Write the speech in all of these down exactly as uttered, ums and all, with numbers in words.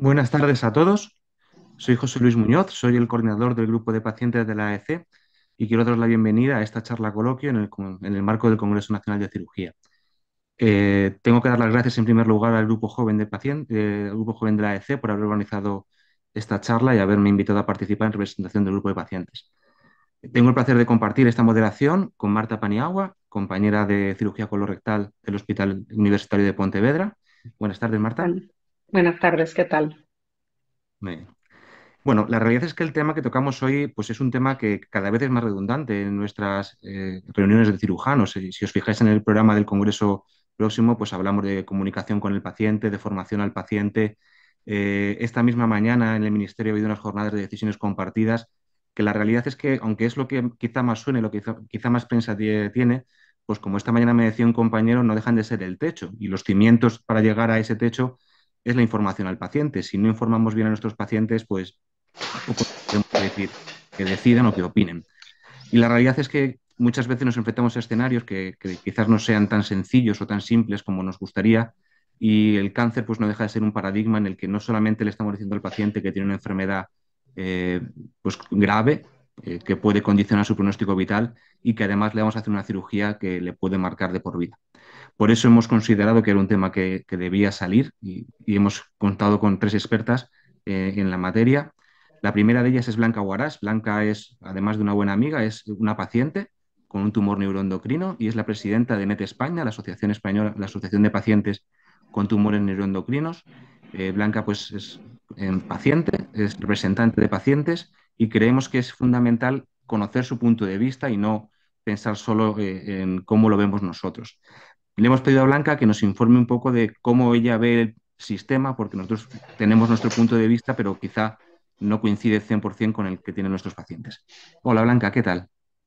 Buenas tardes a todos. Soy José Luis Muñoz, soy el coordinador del grupo de pacientes de la A E C y quiero daros la bienvenida a esta charla coloquio en el, con- en el marco del Congreso Nacional de Cirugía. Eh, tengo que dar las gracias en primer lugar al grupo joven de pacientes, al grupo joven de la A E C por haber organizado esta charla y haberme invitado a participar en representación del grupo de pacientes. Tengo el placer de compartir esta moderación con Marta Paniagua, compañera de cirugía colorectal del Hospital Universitario de Pontevedra. Buenas tardes, Marta. Bueno, buenas tardes, ¿qué tal? Muy Bueno, la realidad es que el tema que tocamos hoy pues es un tema que cada vez es más redundante en nuestras eh, reuniones de cirujanos. Si, si os fijáis en el programa del Congreso próximo, pues hablamos de comunicación con el paciente, de formación al paciente. Eh, esta misma mañana en el Ministerio ha habido unas jornadas de decisiones compartidas, que la realidad es que, aunque es lo que quizá más suene, lo que quizá, quizá más prensa tie- tiene, pues como esta mañana me decía un compañero, no dejan de ser el techo. Y los cimientos para llegar a ese techo es la información al paciente. Si no informamos bien a nuestros pacientes, pues poco tenemos que decir que decidan o que opinen. Y la realidad es que muchas veces nos enfrentamos a escenarios que, que quizás no sean tan sencillos o tan simples como nos gustaría, y el cáncer pues no deja de ser un paradigma en el que no solamente le estamos diciendo al paciente que tiene una enfermedad eh, pues grave, eh, que puede condicionar su pronóstico vital y que además le vamos a hacer una cirugía que le puede marcar de por vida. Por eso hemos considerado que era un tema que, que debía salir y, y hemos contado con tres expertas eh, en la materia. La primera de ellas es Blanca Guarás. Blanca es, además de una buena amiga, es una paciente con un tumor neuroendocrino y es la presidenta de N E T España, la Asociación Española, la Asociación de Pacientes con Tumores Neuroendocrinos. Eh, Blanca pues es eh, paciente, es representante de pacientes y creemos que es fundamental conocer su punto de vista y no pensar solo eh, en cómo lo vemos nosotros. Le hemos pedido a Blanca que nos informe un poco de cómo ella ve el sistema, porque nosotros tenemos nuestro punto de vista, pero quizá no coincide cien por ciento con el que tienen nuestros pacientes. Hola Blanca, ¿qué tal?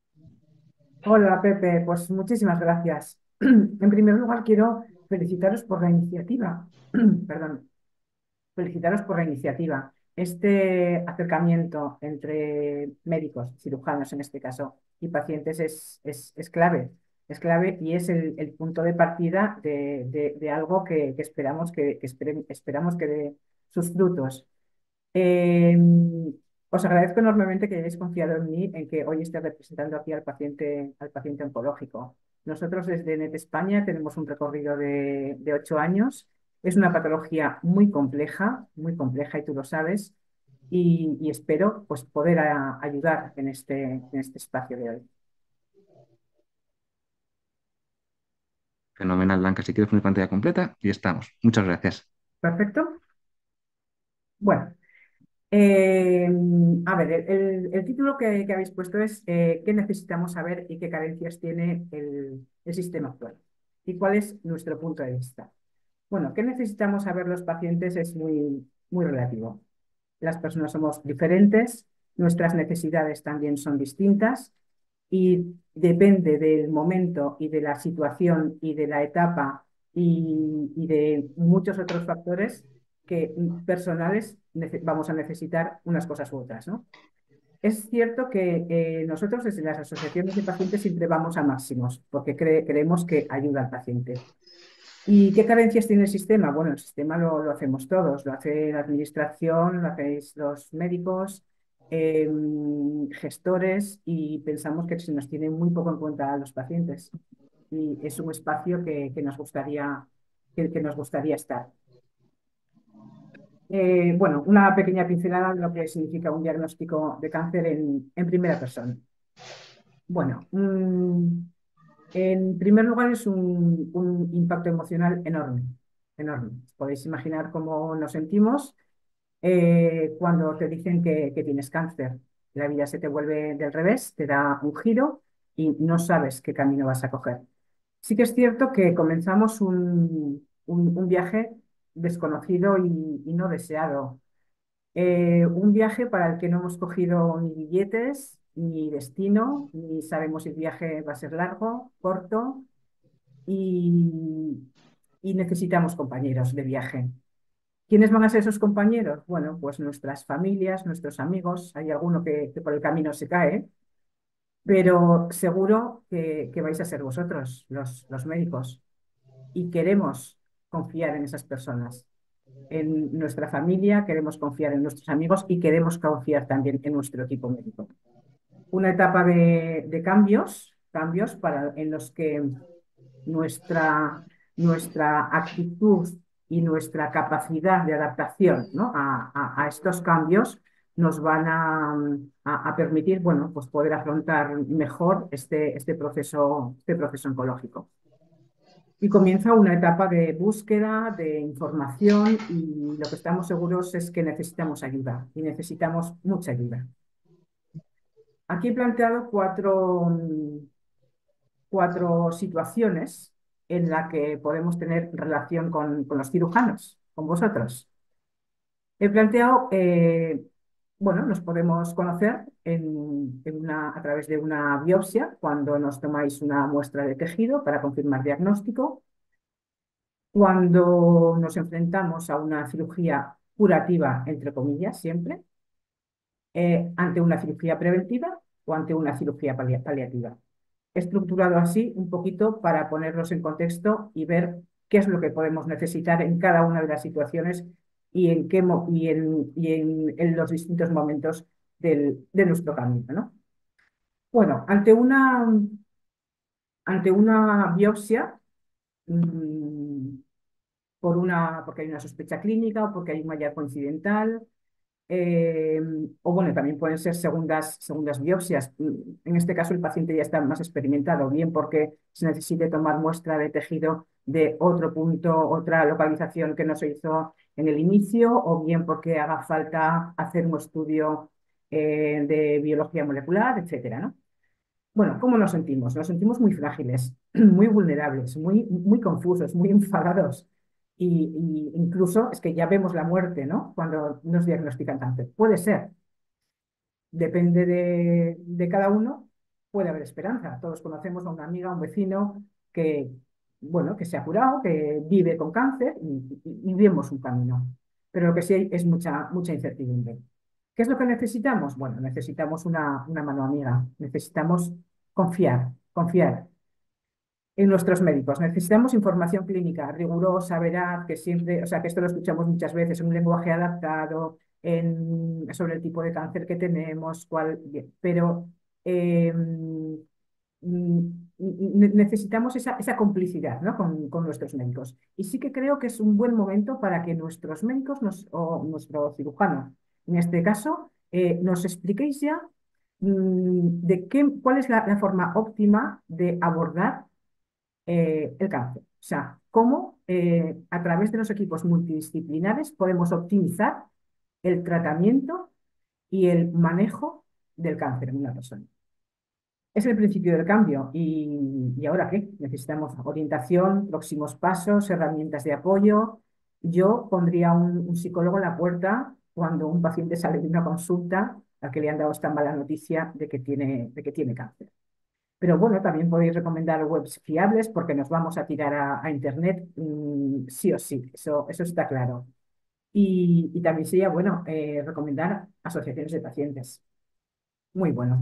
Hola Pepe, pues muchísimas gracias. En primer lugar, quiero felicitaros por la iniciativa. Perdón, felicitaros por la iniciativa. Este acercamiento entre médicos, cirujanos en este caso, y pacientes es, es, es clave. Es clave y es el, el punto de partida de, de- de algo que, que esperamos que, que espere- esperamos que dé sus frutos. Eh, Os agradezco enormemente que hayáis confiado en mí, en que hoy esté representando aquí al paciente, al paciente oncológico. Nosotros desde N E T España tenemos un recorrido de, de ocho años. Es una patología muy compleja, muy compleja y tú lo sabes, y, y espero pues, poder a- ayudar en este, en este espacio de hoy. Fenomenal, Blanca. Si quieres poner pantalla completa, y estamos. Muchas gracias. ¿Perfecto? Bueno, Eh, a ver, el, el- el título que, que habéis puesto es eh, ¿qué necesitamos saber y qué carencias tiene el, el sistema actual? ¿Y cuál es nuestro punto de vista? Bueno, ¿qué necesitamos saber los pacientes? Es muy, muy relativo. Las personas somos diferentes, nuestras necesidades también son distintas y depende del momento y de la situación y de la etapa y, y de muchos otros factores que mm, personales nece- vamos a necesitar unas cosas u otras, ¿no? Es cierto que eh, nosotros desde las asociaciones de pacientes siempre vamos a máximos porque cre- creemos que ayuda al paciente. ¿Y qué carencias tiene el sistema? Bueno, el sistema lo, lo hacemos todos, lo hace la administración, lo hacéis los médicos, eh, gestores y pensamos que se nos tiene muy poco en cuenta a los pacientes y es un espacio que, que nos gustaría, que, que nos gustaría estar. Eh, bueno, una pequeña pincelada de lo que significa un diagnóstico de cáncer en, en primera persona. Bueno, mm, en primer lugar, es un, un impacto emocional enorme, enorme. Podéis imaginar cómo nos sentimos eh, cuando te dicen que, que tienes cáncer. La vida se te vuelve del revés, te da un giro y no sabes qué camino vas a coger. Sí que es cierto que comenzamos un, un- un viaje desconocido y, y no deseado. Eh, un viaje para el que no hemos cogido ni billetes, ni destino, ni sabemos si el viaje va a ser largo, corto y, y necesitamos compañeros de viaje. ¿Quiénes van a ser esos compañeros? Bueno, pues nuestras familias, nuestros amigos, hay alguno que, que por el camino se cae, pero seguro que, que vais a ser vosotros, los, los médicos, y queremos confiar en esas personas. en nuestra familia, queremos confiar en nuestros amigos y queremos confiar también en nuestro equipo médico. Una etapa de, de cambios, cambios para, en los que nuestra, nuestra actitud y nuestra capacidad de adaptación, ¿no? a, a, a, estos cambios nos van a, a, a, permitir, bueno, pues poder afrontar mejor este, este, proceso, este proceso oncológico. Y comienza una etapa de búsqueda, de información, y lo que estamos seguros es que necesitamos ayuda, y necesitamos mucha ayuda. Aquí he planteado cuatro, cuatro situaciones en las que podemos tener relación con, con los cirujanos, con vosotros. He planteado, eh, bueno, nos podemos conocer en, en una, a través de una biopsia, cuando nos tomáis una muestra de tejido para confirmar diagnóstico, cuando nos enfrentamos a una cirugía curativa, entre comillas, siempre, eh, ante una cirugía preventiva o ante una cirugía pali- paliativa. He estructurado así un poquito para ponernos en contexto y ver qué es lo que podemos necesitar en cada una de las situaciones y en, qué mo- y en, y en, en los distintos momentos del, de nuestro camino, ¿no? Bueno, ante una, ante una biopsia, mmm, por una, porque hay una sospecha clínica o porque hay un hallazgo incidental, eh, o bueno, también pueden ser segundas, segundas biopsias. En este caso el paciente ya está más experimentado, bien porque se necesite tomar muestra de tejido de otro punto, otra localización que no se hizo en el inicio, o bien porque haga falta hacer un estudio eh, de biología molecular, etcétera, ¿no? Bueno, ¿cómo nos sentimos? Nos sentimos muy frágiles, muy vulnerables, muy, muy confusos, muy enfadados. Y, y incluso es que ya vemos la muerte, ¿no? Cuando nos diagnostican cáncer. Puede ser, depende de, de cada uno, puede haber esperanza. Todos conocemos a una amiga, a un vecino que, bueno, que se ha curado, que vive con cáncer y, y, y vemos un camino. Pero lo que sí hay es mucha, mucha incertidumbre. ¿Qué es lo que necesitamos? Bueno, necesitamos una, una mano amiga, necesitamos confiar, confiar en nuestros médicos. Necesitamos información clínica rigurosa, veraz, que siempre, o sea, que esto lo escuchamos muchas veces, en un lenguaje adaptado, en, sobre el tipo de cáncer que tenemos, cuál, pero eh, necesitamos esa, esa complicidad, ¿no? con, con nuestros médicos. Y sí que creo que es un buen momento para que nuestros médicos nos, o nuestro cirujano, en este caso, eh, nos expliquéis ya mmm, de qué, cuál es la, la forma óptima de abordar eh, el cáncer. O sea, cómo eh, a través de los equipos multidisciplinares podemos optimizar el tratamiento y el manejo del cáncer en una persona. Es el principio del cambio. ¿Y, y ahora qué? Necesitamos orientación, próximos pasos, herramientas de apoyo. Yo pondría un, un psicólogo en la puerta cuando un paciente sale de una consulta al que le han dado esta mala noticia de que tiene, de que tiene cáncer. Pero bueno, también podéis recomendar webs fiables porque nos vamos a tirar a, a Internet mmm, sí o sí, eso, eso está claro. Y, y también sería bueno eh, recomendar asociaciones de pacientes. Muy bueno.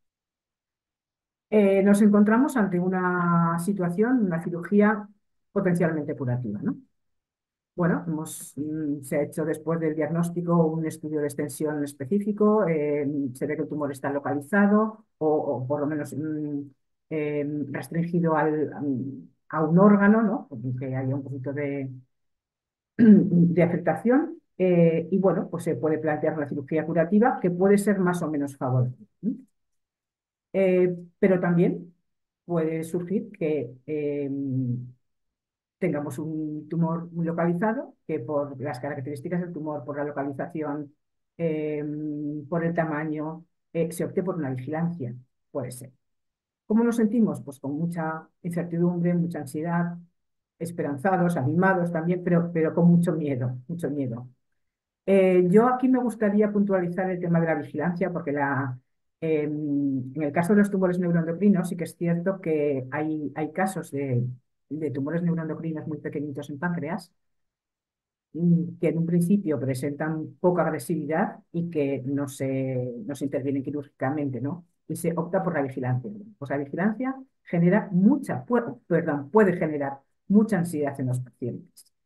Eh, nos encontramos ante una situación, una cirugía potencialmente curativa, ¿no? Bueno, hemos, mm, se ha hecho después del diagnóstico un estudio de extensión específico, eh, se ve que el tumor está localizado o, o por lo menos mm, eh, restringido al, a un órgano, ¿no? Que haya un poquito de, de afectación. Eh, y bueno, pues se puede plantear una cirugía curativa que puede ser más o menos favorable. Eh, pero también puede surgir que eh, tengamos un tumor muy localizado, que por las características del tumor, por la localización, eh, por el tamaño, eh, se opte por una vigilancia. Puede ser. ¿Cómo nos sentimos? Pues con mucha incertidumbre, mucha ansiedad, esperanzados, animados también, pero, pero con mucho miedo, mucho miedo. Eh, yo aquí me gustaría puntualizar el tema de la vigilancia, porque la, eh, en el caso de los tumores neuroendocrinos sí que es cierto que hay, hay casos de, de tumores neuroendocrinos muy pequeñitos en páncreas mm, que en un principio presentan poca agresividad y que no se, no se intervienen quirúrgicamente, ¿no? Y se opta por la vigilancia. Pues la vigilancia genera mucha, puede, perdón, puede generar mucha ansiedad en los pacientes.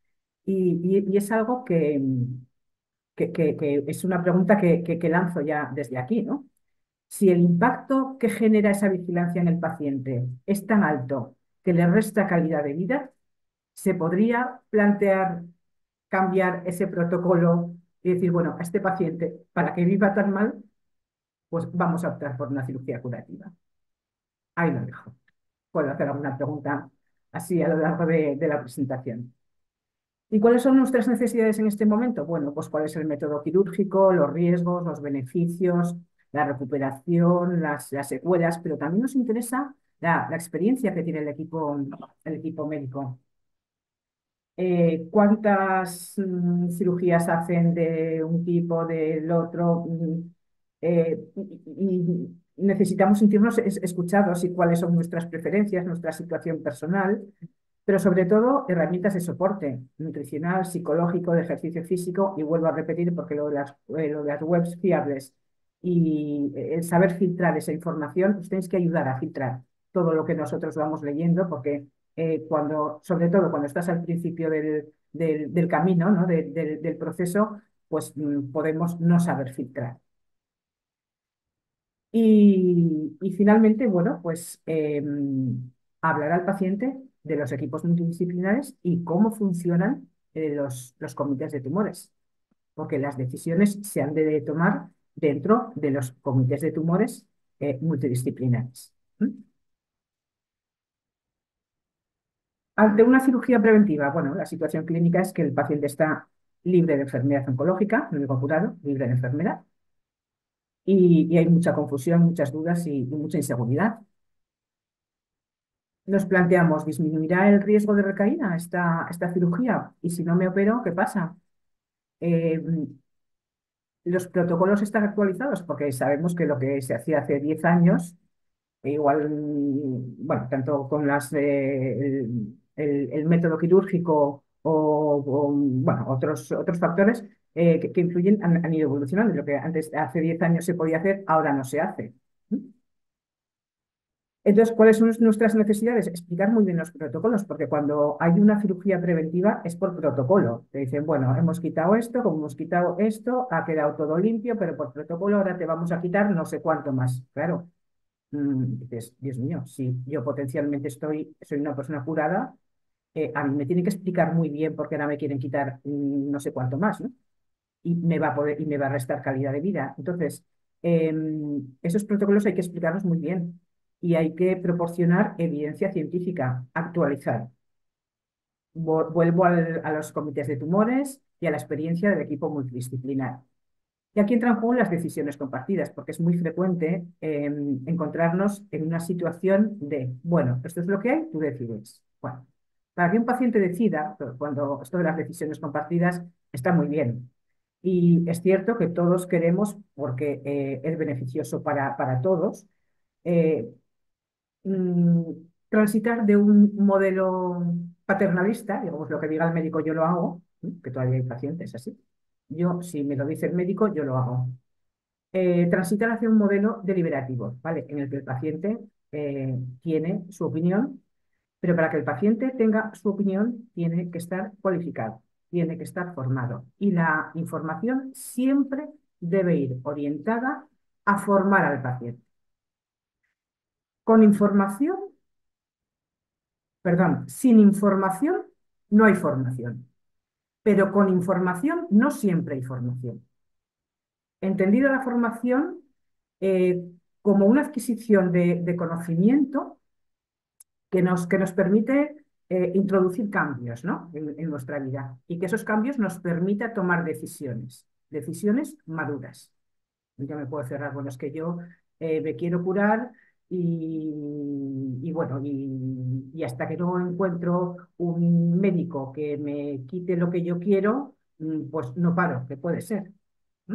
Y, y- y es algo que, que- que- que es una pregunta que, que- que lanzo ya desde aquí, ¿no? Si el impacto que genera esa vigilancia en el paciente es tan alto que le resta calidad de vida, ¿se podría plantear cambiar ese protocolo y decir, bueno, a este paciente, para que viva tan mal, pues vamos a optar por una cirugía curativa? Ahí lo dejo. Puedo hacer alguna pregunta así a lo largo de, de la presentación. ¿Y cuáles son nuestras necesidades en este momento? Bueno, pues cuál es el método quirúrgico, los riesgos, los beneficios, la recuperación, las, las secuelas, pero también nos interesa la, la experiencia que tiene el equipo, el equipo médico. Eh, ¿cuántas mm, cirugías hacen de un tipo, del otro? Mm, eh, y, y necesitamos sentirnos es- escuchados y cuáles son nuestras preferencias, nuestra situación personal, pero sobre todo herramientas de soporte nutricional, psicológico, de ejercicio físico, y vuelvo a repetir porque lo de las, eh, lo de las webs fiables y eh, el saber filtrar esa información, os tenéis que ayudar a filtrar todo lo que nosotros vamos leyendo, porque eh, cuando, sobre todo cuando estás al principio del, del, del camino, ¿no? de- del, del proceso, pues mm, podemos no saber filtrar. Y, y finalmente, bueno, pues eh, hablar al paciente de los equipos multidisciplinares y cómo funcionan eh, los, los comités de tumores, porque las decisiones se han de tomar dentro de los comités de tumores eh, multidisciplinares. ¿Mm? Ante una cirugía preventiva, bueno, la situación clínica es que el paciente está libre de enfermedad oncológica, no digo curado, libre de enfermedad, y, y hay mucha confusión, muchas dudas y, y mucha inseguridad. Nos planteamos, ¿disminuirá el riesgo de recaída esta, esta cirugía? Y si no me opero, ¿qué pasa? Eh, los protocolos están actualizados porque sabemos que lo que se hacía hace diez años, e igual, mm, bueno, tanto con las, eh, el, el- el método quirúrgico o, o, bueno, otros, otros factores eh, que, que influyen han, han ido evolucionando. Lo que antes, hace diez años se podía hacer, ahora no se hace. Entonces, ¿cuáles son nuestras necesidades? Explicar muy bien los protocolos, porque cuando hay una cirugía preventiva es por protocolo. Te dicen, bueno, hemos quitado esto, como hemos quitado esto, ha quedado todo limpio, pero por protocolo ahora te vamos a quitar no sé cuánto más. Claro, mm, dices, Dios mío, si yo potencialmente estoy, soy una persona curada, eh, a mí me tienen que explicar muy bien por qué ahora me quieren quitar mm, no sé cuánto más, ¿no? Y me va a poder, y me va a restar calidad de vida. Entonces, eh, esos protocolos hay que explicarlos muy bien y hay que proporcionar evidencia científica actualizada. Vuelvo al, a los comités de tumores y a la experiencia del equipo multidisciplinar. Y aquí entran en juego las decisiones compartidas, porque es muy frecuente eh, encontrarnos en una situación de, bueno, esto es lo que hay, tú decides. Bueno, para que un paciente decida, cuando esto de las decisiones compartidas está muy bien. Y es cierto que todos queremos, porque eh, es beneficioso para, para todos, eh, mm, transitar de un modelo paternalista, digamos, lo que diga el médico yo lo hago, ¿m? Que todavía hay pacientes así. Yo, si me lo dice el médico, yo lo hago. Eh, transitar hacia un modelo deliberativo, ¿vale? En el que el paciente eh, tiene su opinión, pero para que el paciente tenga su opinión tiene que estar cualificado, tiene que estar formado. Y la información siempre debe ir orientada a formar al paciente. Con información, perdón, sin información no hay formación, pero con información no siempre hay formación. Entendida la formación eh, como una adquisición de, de conocimiento que nos, que nos permite eh, introducir cambios, ¿no? en, en nuestra vida y que esos cambios nos permita tomar decisiones, decisiones maduras. Yo me puedo cerrar, bueno, es que yo eh, me quiero curar y, y bueno, y, y hasta que no encuentro un médico que me quite lo que yo quiero, mm, pues no paro, que puede ser. ¿Mm?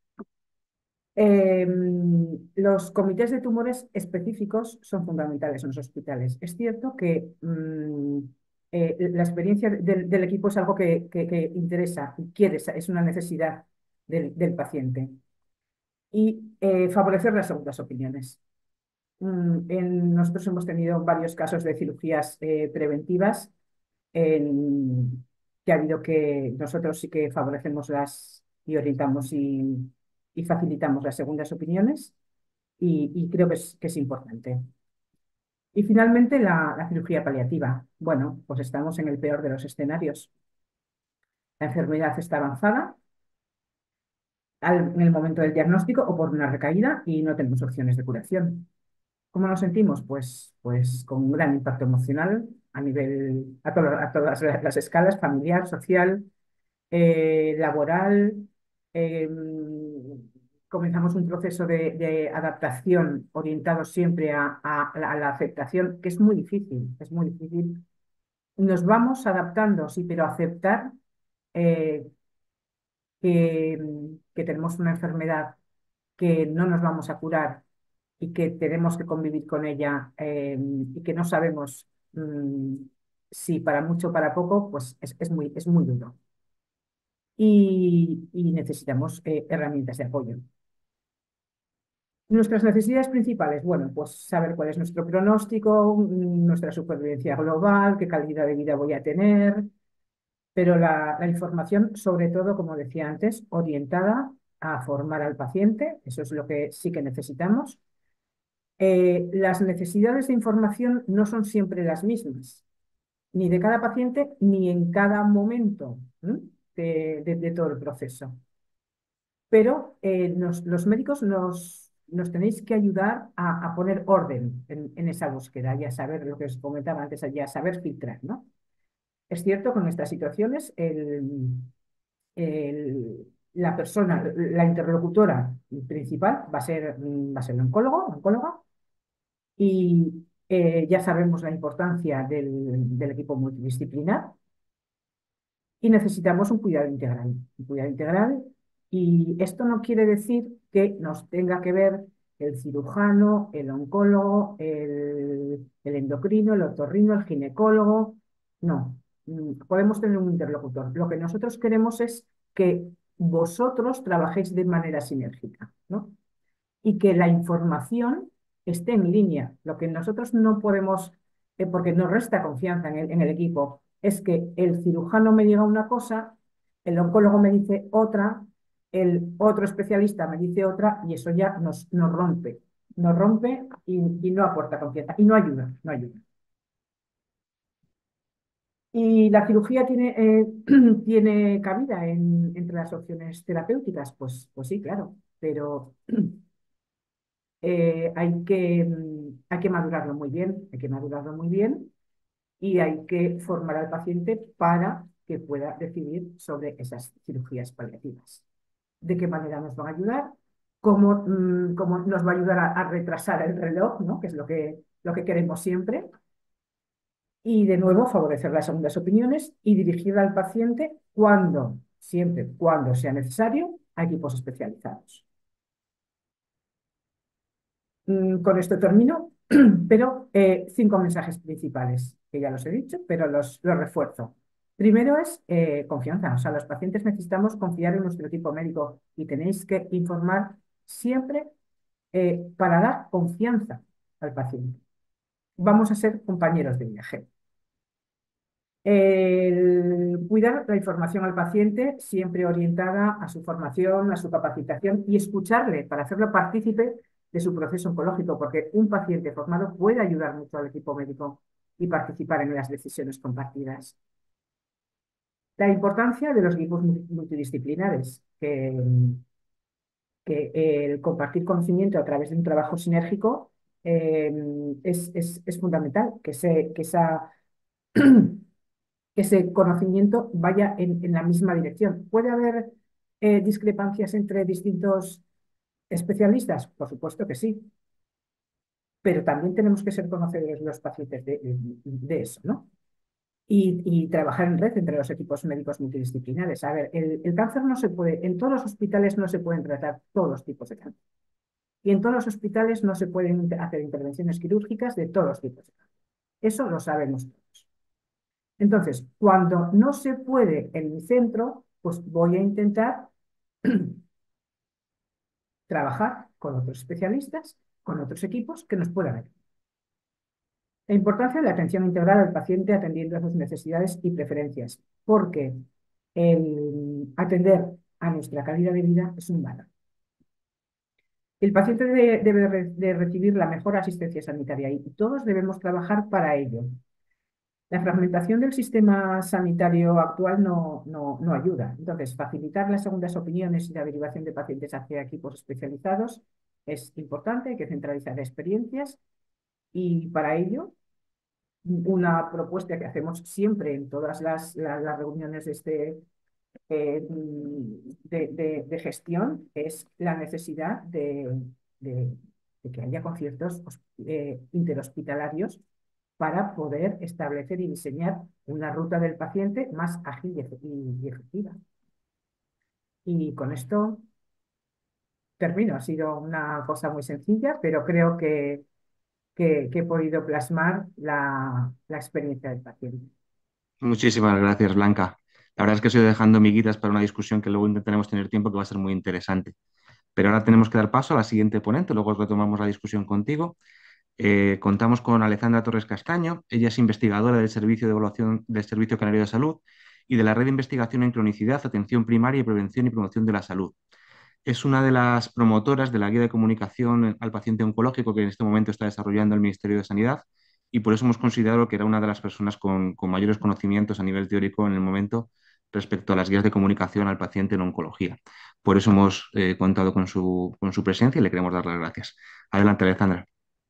Eh, los comités de tumores específicos son fundamentales en los hospitales. Es cierto que mm, eh, la experiencia del, del equipo es algo que, que, que interesa y quiere, es una necesidad del, del paciente. Y eh, favorecer las segundas opiniones. Mm, en, nosotros hemos tenido varios casos de cirugías eh, preventivas en, que ha habido que nosotros sí que favorecemos las y orientamos y, y facilitamos las segundas opiniones y, y creo que es, que es importante. Y finalmente la, la cirugía paliativa. Bueno, pues estamos en el peor de los escenarios. La enfermedad está avanzada al- en el momento del diagnóstico o por una recaída y no tenemos opciones de curación. ¿Cómo nos sentimos? Pues, pues con un gran impacto emocional a nivel, a, to- a todas la- las escalas, familiar, social, eh, laboral. eh, Comenzamos un proceso de, de adaptación orientado siempre a, a la a la aceptación, que es muy difícil, es muy difícil. Nos vamos adaptando, sí, pero aceptar eh, que, que tenemos una enfermedad que no nos vamos a curar y que tenemos que convivir con ella eh, y que no sabemos mm, si para mucho o para poco, pues es, es muy, es muy duro. Y, y necesitamos eh, herramientas de apoyo. Nuestras necesidades principales, bueno, pues saber cuál es nuestro pronóstico, mm, nuestra supervivencia global, qué calidad de vida voy a tener, pero la, la información, sobre todo, como decía antes, orientada a formar al paciente, eso es lo que sí que necesitamos. Eh, las necesidades de información no son siempre las mismas, ni de cada paciente, ni en cada momento ¿m? de, de- de todo el proceso. Pero eh, nos- los médicos nos, nos tenéis que ayudar a, a poner orden en, en esa búsqueda y a saber lo que os comentaba antes, y a saber filtrar, ¿no? Es cierto que en estas situaciones el, el- la persona, la interlocutora principal va a ser, va a ser el oncólogo, oncóloga, y eh, ya sabemos la importancia del, del equipo multidisciplinar y necesitamos un cuidado integral. Un cuidado integral, y esto no quiere decir que nos tenga que ver el cirujano, el oncólogo, el, el endocrino, el otorrino, el ginecólogo. No, mm, podemos tener un interlocutor. Lo que nosotros queremos es que vosotros trabajéis de manera sinérgica, ¿no? Y que la información esté en línea. Lo que nosotros no podemos, eh, porque nos resta confianza en el, en el equipo, es que el cirujano me diga una cosa, el oncólogo me dice otra, el otro especialista me dice otra, y eso ya nos, nos rompe, nos rompe y, y no aporta confianza, y no ayuda, no ayuda. ¿Y la cirugía tiene, eh, tiene cabida en, entre las opciones terapéuticas? Pues, pues sí, claro, pero eh, hay que, mm, hay que madurarlo muy bien, hay que madurarlo muy bien y hay que formar al paciente para que pueda decidir sobre esas cirugías paliativas. ¿De qué manera nos van a ayudar? ¿Cómo, mm, cómo nos va a ayudar a, a retrasar el reloj, ¿no? Que es lo que, lo que queremos siempre? Y de nuevo, favorecer las segundas opiniones y dirigir al paciente cuando, siempre cuando sea necesario, a equipos especializados. Mm, Con esto termino, pero eh, cinco mensajes principales, que ya los he dicho, pero los, los refuerzo. Primero es eh, confianza, o sea, los pacientes necesitamos confiar en nuestro equipo médico y tenéis que informar siempre eh, para dar confianza al paciente. Vamos a ser compañeros de viaje. El cuidar la información al paciente siempre orientada a su formación, a su capacitación y escucharle para hacerlo partícipe de su proceso oncológico, porque un paciente formado puede ayudar mucho al equipo médico y participar en las decisiones compartidas. La importancia de los equipos multidisciplinares, que, que el compartir conocimiento a través de un trabajo sinérgico eh, es, es, es fundamental, que, se, que esa que ese conocimiento vaya en, en la misma dirección. ¿Puede haber eh, discrepancias entre distintos especialistas? Por supuesto que sí, pero también tenemos que ser conocedores de los pacientes de, de, de eso, ¿no? Y, y, trabajar en red entre los equipos médicos multidisciplinares. A ver, el, el cáncer no se puede, en todos los hospitales no se pueden tratar todos los tipos de cáncer. Y en todos los hospitales no se pueden hacer intervenciones quirúrgicas de todos los tipos de cáncer. Eso lo sabemos todos. Entonces, cuando no se puede en mi centro, pues voy a intentar trabajar con otros especialistas, con otros equipos que nos puedan ayudar. La importancia de la atención integral al paciente atendiendo a sus necesidades y preferencias, porque el atender a nuestra calidad de vida es un valor. El paciente de- debe re- de recibir la mejor asistencia sanitaria y todos debemos trabajar para ello. La fragmentación del sistema sanitario actual no, no, no ayuda. Entonces, facilitar las segundas opiniones y la derivación de pacientes hacia equipos especializados es importante, hay que centralizar experiencias y para ello una propuesta que hacemos siempre en todas las, la- las reuniones de, este, eh, de, de- de gestión es la necesidad de, de- de que haya conciertos hos- eh, interhospitalarios para poder establecer y diseñar una ruta del paciente más ágil y efe- y- y efectiva. Y con esto termino. Ha sido una cosa muy sencilla, pero creo que, que- que he podido plasmar la, la experiencia del paciente. Muchísimas gracias, Blanca. La verdad es que estoy dejando miguitas para una discusión que luego intentaremos tener tiempo, que va a ser muy interesante. Pero ahora tenemos que dar paso a la siguiente ponente, luego retomamos la discusión contigo. Eh, contamos con Alejandra Torres Castaño. Ella es investigadora del Servicio de Evaluación del Servicio Canario de Salud y de la Red de Investigación en Cronicidad, Atención Primaria y Prevención y Promoción de la Salud. Es una de las promotoras de la guía de comunicación al paciente oncológico que en este momento está desarrollando el Ministerio de Sanidad, y por eso hemos considerado que era una de las personas con, con mayores conocimientos a nivel teórico en el momento respecto a las guías de comunicación al paciente en oncología. Por eso hemos eh, contado con su, con su presencia y le queremos dar las gracias. Adelante, Alejandra.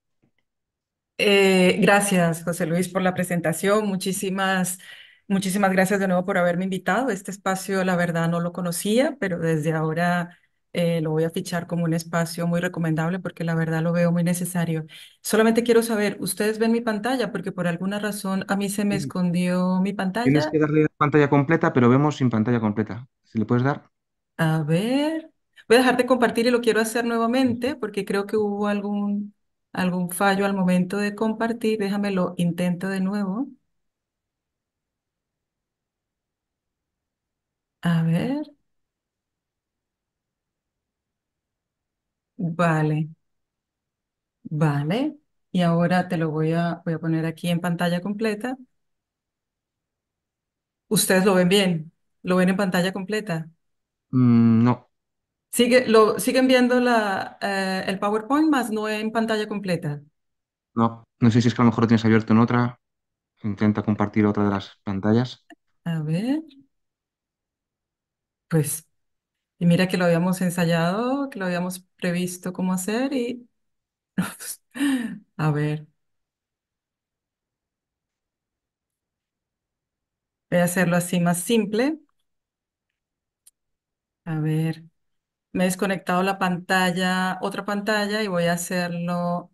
Eh, gracias, José Luis, por la presentación. Muchísimas, muchísimas gracias de nuevo por haberme invitado. Este espacio, la verdad, no lo conocía, pero desde ahora eh, lo voy a fichar como un espacio muy recomendable porque la verdad lo veo muy necesario. Solamente quiero saber, ¿ustedes ven mi pantalla? Porque por alguna razón a mí se me escondió mi Tienes pantalla. que darle pantalla completa, pero vemos sin pantalla completa. Si le puedes dar. A ver, voy a dejar de compartir y lo quiero hacer nuevamente porque creo que hubo algún, algún fallo al momento de compartir. Déjame lo intento de nuevo. A ver, vale, vale. Y ahora te lo voy a, voy a poner aquí en pantalla completa. ¿Ustedes lo ven bien? ¿Lo ven en pantalla completa? Mm, no, Sigue, lo, ¿siguen viendo la, eh, el PowerPoint más no en pantalla completa? no. No sé si es que a lo mejor lo tienes abierto en otra. Intenta compartir otra de las pantallas. A ver, pues, y mira que lo habíamos ensayado, que lo habíamos previsto cómo hacer y, a ver, voy a hacerlo así más simple. A ver, me he desconectado la pantalla, otra pantalla y voy a hacerlo.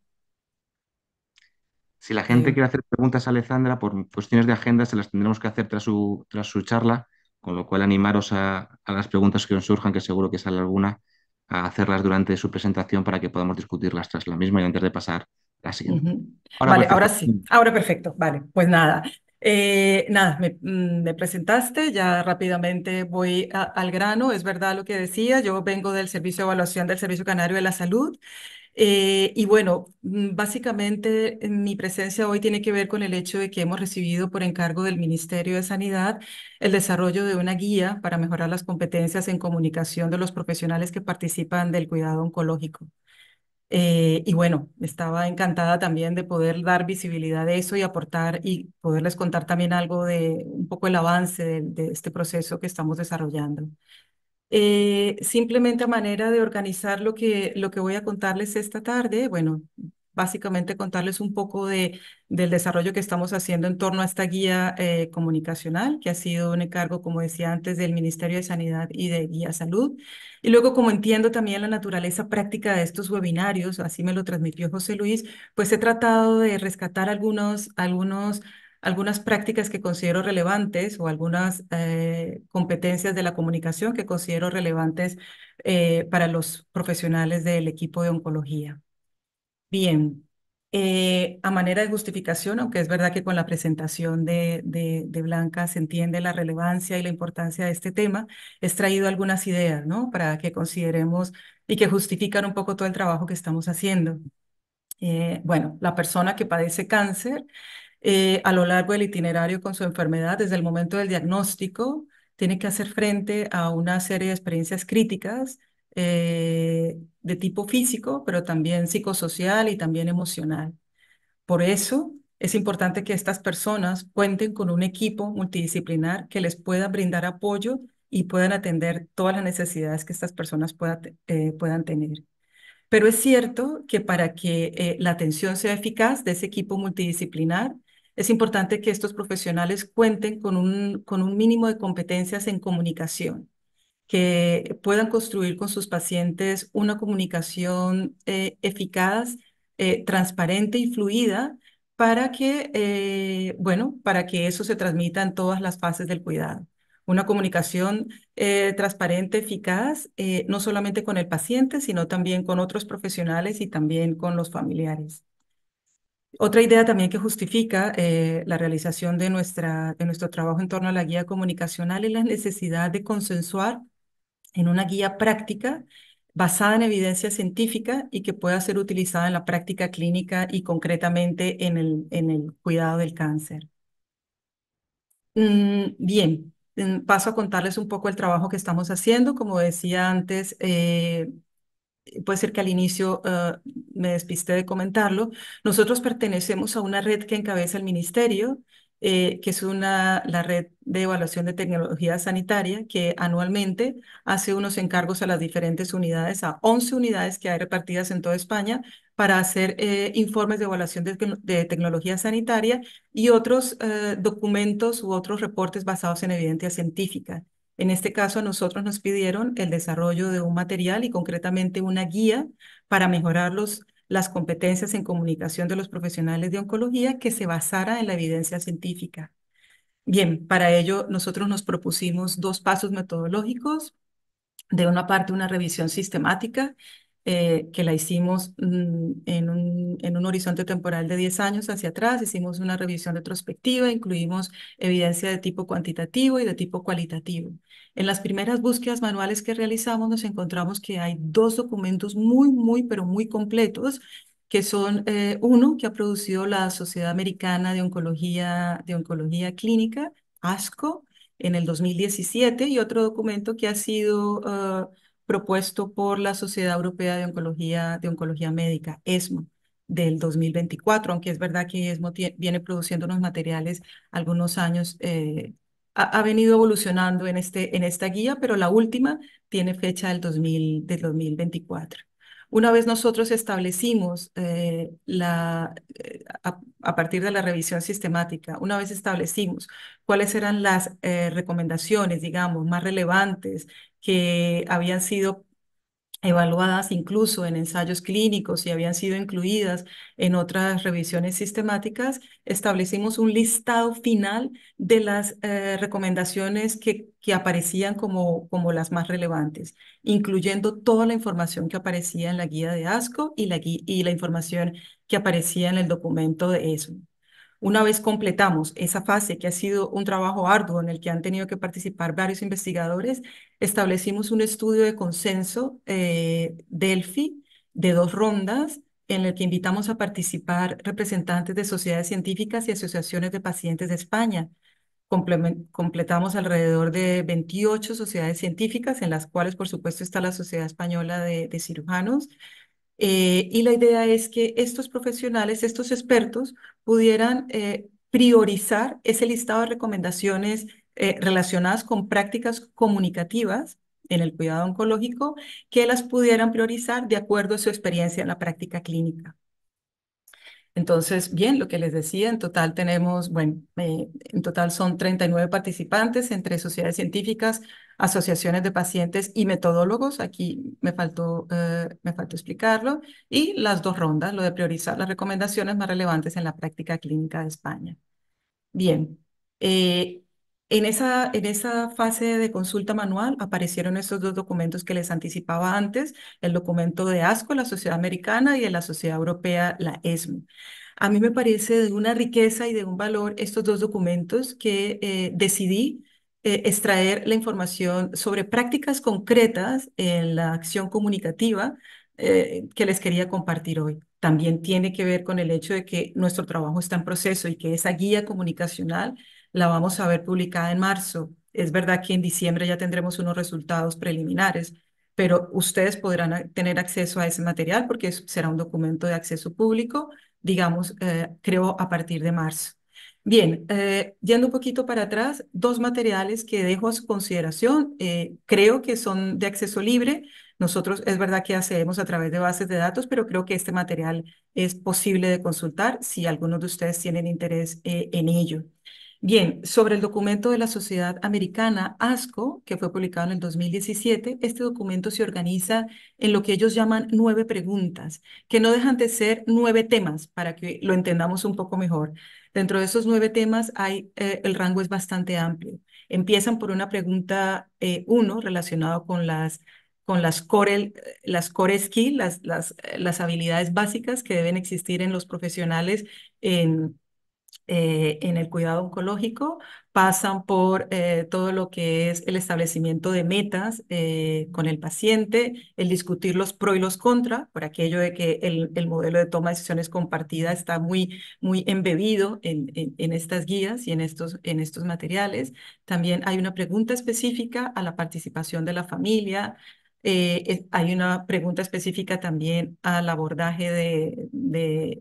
Si la gente eh, quiere hacer preguntas a Alejandra, por cuestiones de agenda, se las tendremos que hacer tras su, tras su charla, con lo cual animaros a, a las preguntas que os surjan, que seguro que sale alguna, a hacerlas durante su presentación para que podamos discutirlas tras la misma y antes de pasar a la siguiente. Ujú. Ahora, Vale, perfecto. ahora sí, ahora perfecto, vale, pues nada. Eh, nada, me, mm, me presentaste, ya rápidamente voy a- al grano, es verdad lo que decía, yo vengo del Servicio de Evaluación del Servicio Canario de la Salud. Eh, y bueno, mm, básicamente eh, mi presencia hoy tiene que ver con el hecho de que hemos recibido por encargo del Ministerio de Sanidad el desarrollo de una guía para mejorar las competencias en comunicación de los profesionales que participan del cuidado oncológico. Eh, y bueno, estaba encantada también de poder dar visibilidad a eso y aportar y poderles contar también algo de un poco el avance de, de este proceso que estamos desarrollando. Eh, simplemente a manera de organizar lo que, lo que voy a contarles esta tarde, bueno, básicamente contarles un poco de, del desarrollo que estamos haciendo en torno a esta guía eh, comunicacional, que ha sido un encargo, como decía antes, del Ministerio de Sanidad y de Guía Salud. Y luego, como entiendo también la naturaleza práctica de estos webinarios, así me lo transmitió José Luis, pues he tratado de rescatar algunos, algunos algunas prácticas que considero relevantes o algunas eh, competencias de la comunicación que considero relevantes eh, para los profesionales del equipo de oncología. Bien, eh, a manera de justificación, aunque es verdad que con la presentación de, de, de Blanca se entiende la relevancia y la importancia de este tema, he extraído algunas ideas, ¿no? Para que consideremos y que justifican un poco todo el trabajo que estamos haciendo. Eh, bueno, la persona que padece cáncer eh, a lo largo del itinerario con su enfermedad, desde el momento del diagnóstico, tiene que hacer frente a una serie de experiencias críticas eh, de tipo físico, pero también psicosocial y también emocional. Por eso es importante que estas personas cuenten con un equipo multidisciplinar que les pueda brindar apoyo y puedan atender todas las necesidades que estas personas pueda te- eh, puedan tener. Pero es cierto que para que eh, la atención sea eficaz de ese equipo multidisciplinar, es importante que estos profesionales cuenten con un, con un mínimo de competencias en comunicación, que puedan construir con sus pacientes una comunicación eh, eficaz, eh, transparente y fluida para que, eh, bueno, para que eso se transmita en todas las fases del cuidado. Una comunicación eh, transparente, eficaz, eh, no solamente con el paciente, sino también con otros profesionales y también con los familiares. Otra idea también que justifica eh, la realización de, nuestra, de nuestro trabajo en torno a la guía comunicacional es la necesidad de consensuar en una guía práctica basada en evidencia científica y que pueda ser utilizada en la práctica clínica y concretamente en el, en el cuidado del cáncer. Mm, bien, mm, paso a contarles un poco el trabajo que estamos haciendo. Como decía antes, eh, puede ser que al inicio eh, me despisté de comentarlo. Nosotros pertenecemos a una red que encabeza el ministerio, eh, que es una, la red de evaluación de tecnología sanitaria, que anualmente hace unos encargos a las diferentes unidades, a once unidades que hay repartidas en toda España, para hacer eh, informes de evaluación de, tecno- de tecnología sanitaria y otros eh, documentos u otros reportes basados en evidencia científica. En este caso, a nosotros nos pidieron el desarrollo de un material y concretamente una guía para mejorar los, las competencias en comunicación de los profesionales de oncología que se basara en la evidencia científica. Bien, para ello nosotros nos propusimos dos pasos metodológicos. De una parte, una revisión sistemática eh, que la hicimos mm, en un, en un horizonte temporal de diez años hacia atrás. Hicimos una revisión retrospectiva, incluimos evidencia de tipo cuantitativo y de tipo cualitativo. En las primeras búsquedas manuales que realizamos, nos encontramos que hay dos documentos muy, muy, pero muy completos, que son eh, uno que ha producido la Sociedad Americana de Oncología, de Oncología Clínica, ASCO, en el dos mil diecisiete y otro documento que ha sido uh, propuesto por la Sociedad Europea de Oncología, de Oncología Médica, ESMO, del dos mil veinticuatro, aunque es verdad que ESMO viene produciendo unos materiales algunos años, eh, ha, ha, venido evolucionando en, este, en esta guía, pero la última tiene fecha del, dos mil, del dos mil veinticuatro. Una vez nosotros establecimos eh, la, eh, a, a partir de la revisión sistemática, una vez establecimos cuáles eran las eh, recomendaciones, digamos, más relevantes que habían sido evaluadas incluso en ensayos clínicos y habían sido incluidas en otras revisiones sistemáticas, establecimos un listado final de las eh, recomendaciones que, que aparecían como, como las más relevantes, incluyendo toda la información que aparecía en la guía de ASCO y la, gui- y la información que aparecía en el documento de ESMO. Una vez completamos esa fase, que ha sido un trabajo arduo en el que han tenido que participar varios investigadores, establecimos un estudio de consenso eh, Delphi de dos rondas en el que invitamos a participar representantes de sociedades científicas y asociaciones de pacientes de España. Complemen- completamos alrededor de veintiocho sociedades científicas, en las cuales, por supuesto, está la Sociedad Española de, de Cirujanos, eh, y la idea es que estos profesionales, estos expertos, pudieran eh, priorizar ese listado de recomendaciones eh, relacionadas con prácticas comunicativas en el cuidado oncológico, que las pudieran priorizar de acuerdo a su experiencia en la práctica clínica. Entonces, bien, lo que les decía, en total tenemos, bueno, eh, en total son treinta y nueve participantes entre sociedades científicas, asociaciones de pacientes y metodólogos. Aquí me faltó, eh, me faltó explicarlo. Y las dos rondas, lo de priorizar las recomendaciones más relevantes en la práctica clínica de España. Bien, eh, en esa, en esa fase de consulta manual aparecieron estos dos documentos que les anticipaba antes, el documento de ASCO, la Sociedad Americana, y de la Sociedad Europea, la ESMO. A mí me parece de una riqueza y de un valor estos dos documentos que eh, decidí eh, extraer la información sobre prácticas concretas en la acción comunicativa eh, que les quería compartir hoy. También tiene que ver con el hecho de que nuestro trabajo está en proceso y que esa guía comunicacional la vamos a ver publicada en marzo. Es verdad que en diciembre ya tendremos unos resultados preliminares, pero ustedes podrán a- tener acceso a ese material porque es- será un documento de acceso público, digamos, eh, creo a partir de marzo. Bien, eh, yendo un poquito para atrás, dos materiales que dejo a su consideración, eh, creo que son de acceso libre. Nosotros es verdad que hacemos a través de bases de datos, pero creo que este material es posible de consultar si algunos de ustedes tienen interés eh, en ello. Bien, sobre el documento de la Sociedad Americana, ASCO, que fue publicado en el dos mil diecisiete, este documento se organiza en lo que ellos llaman nueve preguntas, que no dejan de ser nueve temas, para que lo entendamos un poco mejor. Dentro de esos nueve temas hay, eh, el rango es bastante amplio. Empiezan por una pregunta eh, uno, relacionado con las, con las core, las core skills, las, las, eh, las habilidades básicas que deben existir en los profesionales en eh, en el cuidado oncológico, pasan por eh, todo lo que es el establecimiento de metas eh, con el paciente, el discutir los pros y los contras, por aquello de que el, el modelo de toma de decisiones compartida está muy, muy embebido en, en, en estas guías y en estos, en estos materiales. También hay una pregunta específica a la participación de la familia. Eh, es- hay una pregunta específica también al abordaje de, de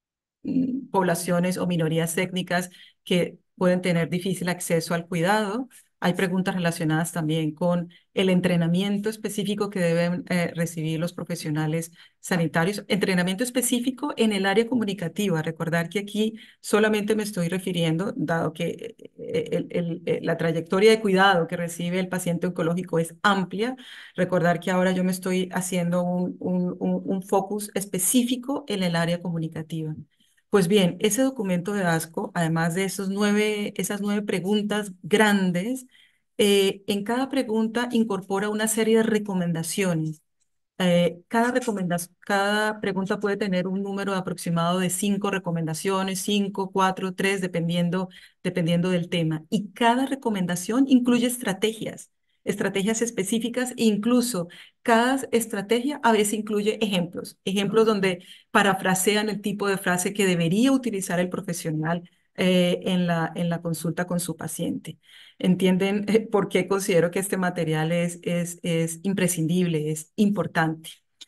mm, poblaciones o minorías étnicas que pueden tener difícil acceso al cuidado. Hay preguntas relacionadas también con el entrenamiento específico que deben eh, recibir los profesionales sanitarios, entrenamiento específico en el área comunicativa. Recordar que aquí solamente me estoy refiriendo, dado que eh, el- el- eh, la trayectoria de cuidado que recibe el paciente oncológico es amplia. Recordar que ahora yo me estoy haciendo un, un, un un focus específico en el área comunicativa. Pues bien, ese documento de ASCO, además de esos nueve, esas nueve preguntas grandes, eh, en cada pregunta incorpora una serie de recomendaciones. Eh, cada recomendación, cada pregunta puede tener un número aproximado de cinco recomendaciones, cinco, cuatro, tres, dependiendo, dependiendo del tema. Y cada recomendación incluye estrategias, estrategias específicas e incluso cada estrategia a veces incluye ejemplos, ejemplos donde parafrasean el tipo de frase que debería utilizar el profesional eh, en la, en la consulta con su paciente. ¿Entienden eh, por qué considero que este material es, es, es imprescindible, es importante?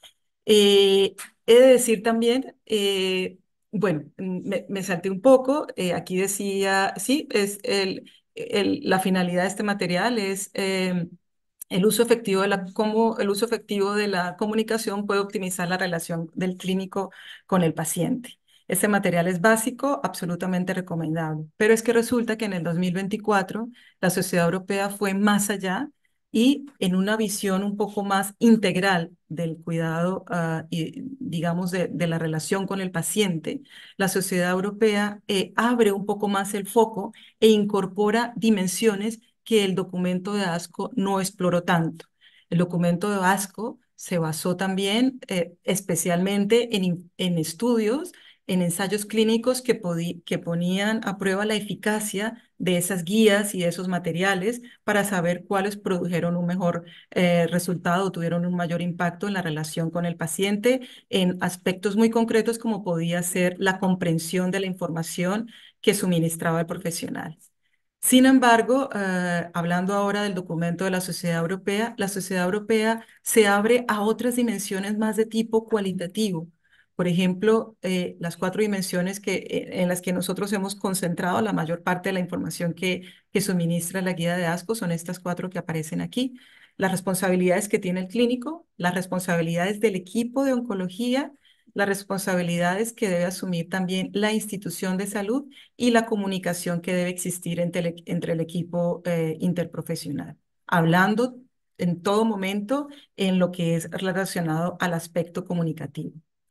Eh, he de decir también, eh, bueno, mm, me, me salté un poco, eh, aquí decía, sí, es el, el- la finalidad de este material es eh, el uso efectivo de la, cómo el uso efectivo de la comunicación puede optimizar la relación del clínico con el paciente. Este material es básico, absolutamente recomendable, pero es que resulta que en el dos mil veinticuatro la Sociedad Europea fue más allá y en una visión un poco más integral del cuidado ah, y, digamos, de, de la relación con el paciente, la Sociedad Europea eh, abre un poco más el foco e incorpora dimensiones que el documento de ASCO no exploró tanto. El documento de ASCO se basó también eh, especialmente en, in- en estudios, en ensayos clínicos que, podí- que ponían a prueba la eficacia de esas guías y de esos materiales para saber cuáles produjeron un mejor eh, resultado, tuvieron un mayor impacto en la relación con el paciente en aspectos muy concretos como podía ser la comprensión de la información que suministraba el profesional. Sin embargo, eh, hablando ahora del documento de la Sociedad Europea, la Sociedad Europea se abre a otras dimensiones más de tipo cualitativo. Por ejemplo, eh, las cuatro dimensiones que, eh, en las que nosotros hemos concentrado la mayor parte de la información que, que suministra la guía de ASCO son estas cuatro que aparecen aquí. Las responsabilidades que tiene el clínico, las responsabilidades del equipo de oncología, las responsabilidades que debe asumir también la institución de salud y la comunicación que debe existir entre el, entre el equipo eh, interprofesional, hablando en todo momento en lo que es relacionado al aspecto comunicativo.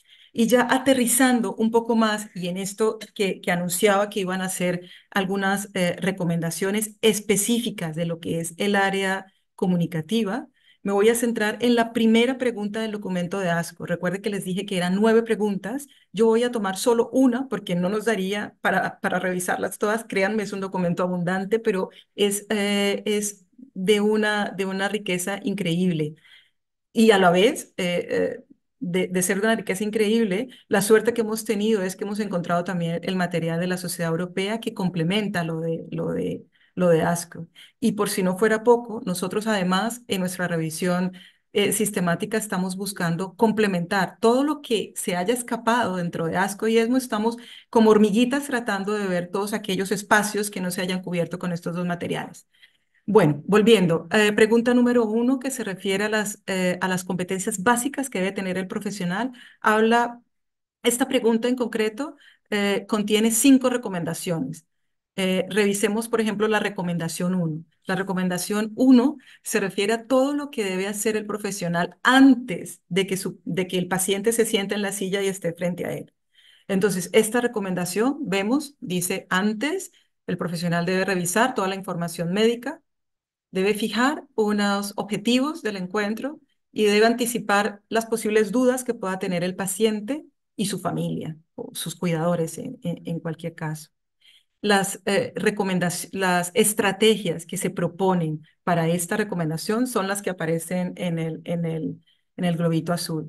Y ya aterrizando un poco más y en esto que, que anunciaba que iban a hacer algunas eh, recomendaciones específicas de lo que es el área comunicativa, me voy a centrar en la primera pregunta del documento de ASCO. Recuerde que les dije que eran nueve preguntas. Yo voy a tomar solo una porque no nos daría para, para revisarlas todas. Créanme, es un documento abundante, pero es, eh, es de una, de una riqueza increíble. Y a la vez, eh, eh, de, de ser de una riqueza increíble, la suerte que hemos tenido es que hemos encontrado también el material de la Sociedad Europea que complementa lo de, lo de, lo de ASCO. Y por si no fuera poco, nosotros además en nuestra revisión eh, sistemática estamos buscando complementar todo lo que se haya escapado dentro de ASCO y ESMO, estamos como hormiguitas tratando de ver todos aquellos espacios que no se hayan cubierto con estos dos materiales. Bueno, volviendo, eh, pregunta número uno que se refiere a las, eh, a las competencias básicas que debe tener el profesional. Habla, esta pregunta en concreto eh, contiene cinco recomendaciones. Eh, revisemos, por ejemplo, la recomendación uno. La recomendación uno se refiere a todo lo que debe hacer el profesional antes de que, su, de que el paciente se siente en la silla y esté frente a él. Entonces, esta recomendación, vemos, dice antes, el profesional debe revisar toda la información médica, debe fijar unos objetivos del encuentro y debe anticipar las posibles dudas que pueda tener el paciente y su familia o sus cuidadores en, en, en cualquier caso. Las, eh, las estrategias que se proponen para esta recomendación son las que aparecen en el, en el, en el globito azul.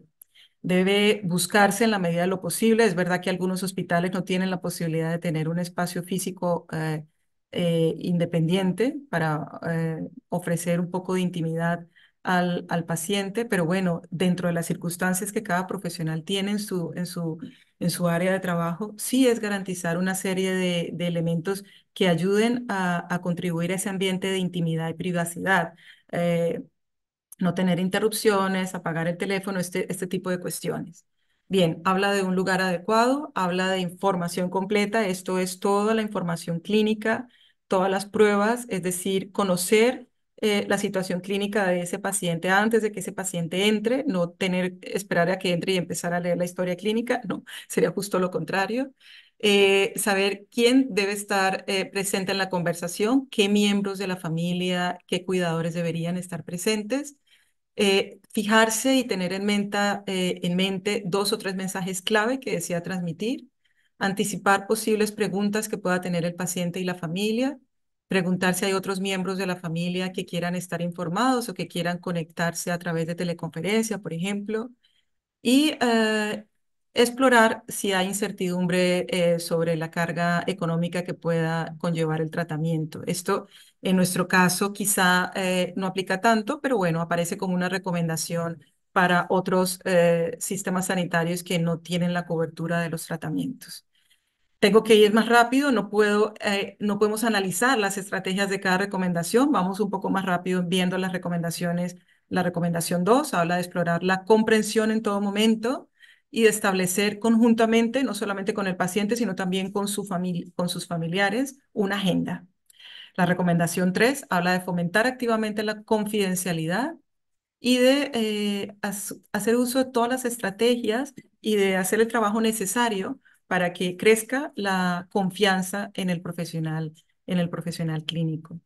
Debe buscarse en la medida de lo posible. Es verdad que algunos hospitales no tienen la posibilidad de tener un espacio físico eh, eh, independiente para eh, ofrecer un poco de intimidad al, al paciente, pero bueno, dentro de las circunstancias que cada profesional tiene en su, en su, en su área de trabajo, sí es garantizar una serie de, de elementos que ayuden a, a contribuir a ese ambiente de intimidad y privacidad. Eh, no tener interrupciones, apagar el teléfono, este, este tipo de cuestiones. Bien, habla de un lugar adecuado, habla de información completa, esto es toda la información clínica, todas las pruebas, es decir, conocer eh, la situación clínica de ese paciente antes de que ese paciente entre, no tener, esperar a que entre y empezar a leer la historia clínica, no, sería justo lo contrario. Eh, saber quién debe estar eh, presente en la conversación, qué miembros de la familia, qué cuidadores deberían estar presentes. Eh, fijarse y tener en mente, eh, en mente dos o tres mensajes clave que desea transmitir, anticipar posibles preguntas que pueda tener el paciente y la familia, preguntar si hay otros miembros de la familia que quieran estar informados o que quieran conectarse a través de teleconferencia, por ejemplo, y eh, explorar si hay incertidumbre eh, sobre la carga económica que pueda conllevar el tratamiento. Esto, en nuestro caso, quizá eh, no aplica tanto, pero bueno, aparece como una recomendación para otros eh, sistemas sanitarios que no tienen la cobertura de los tratamientos. Tengo que ir más rápido, no puedo, eh, no podemos analizar las estrategias de cada recomendación. Vamos un poco más rápido viendo las recomendaciones. La recomendación dos habla de explorar la comprensión en todo momento y de establecer conjuntamente, no solamente con el paciente, sino también con, su familia, con sus familiares, una agenda. La recomendación tres habla de fomentar activamente la confidencialidad y de eh, hacer uso de todas las estrategias y de hacer el trabajo necesario para que crezca la confianza en el profesional, en el profesional clínico.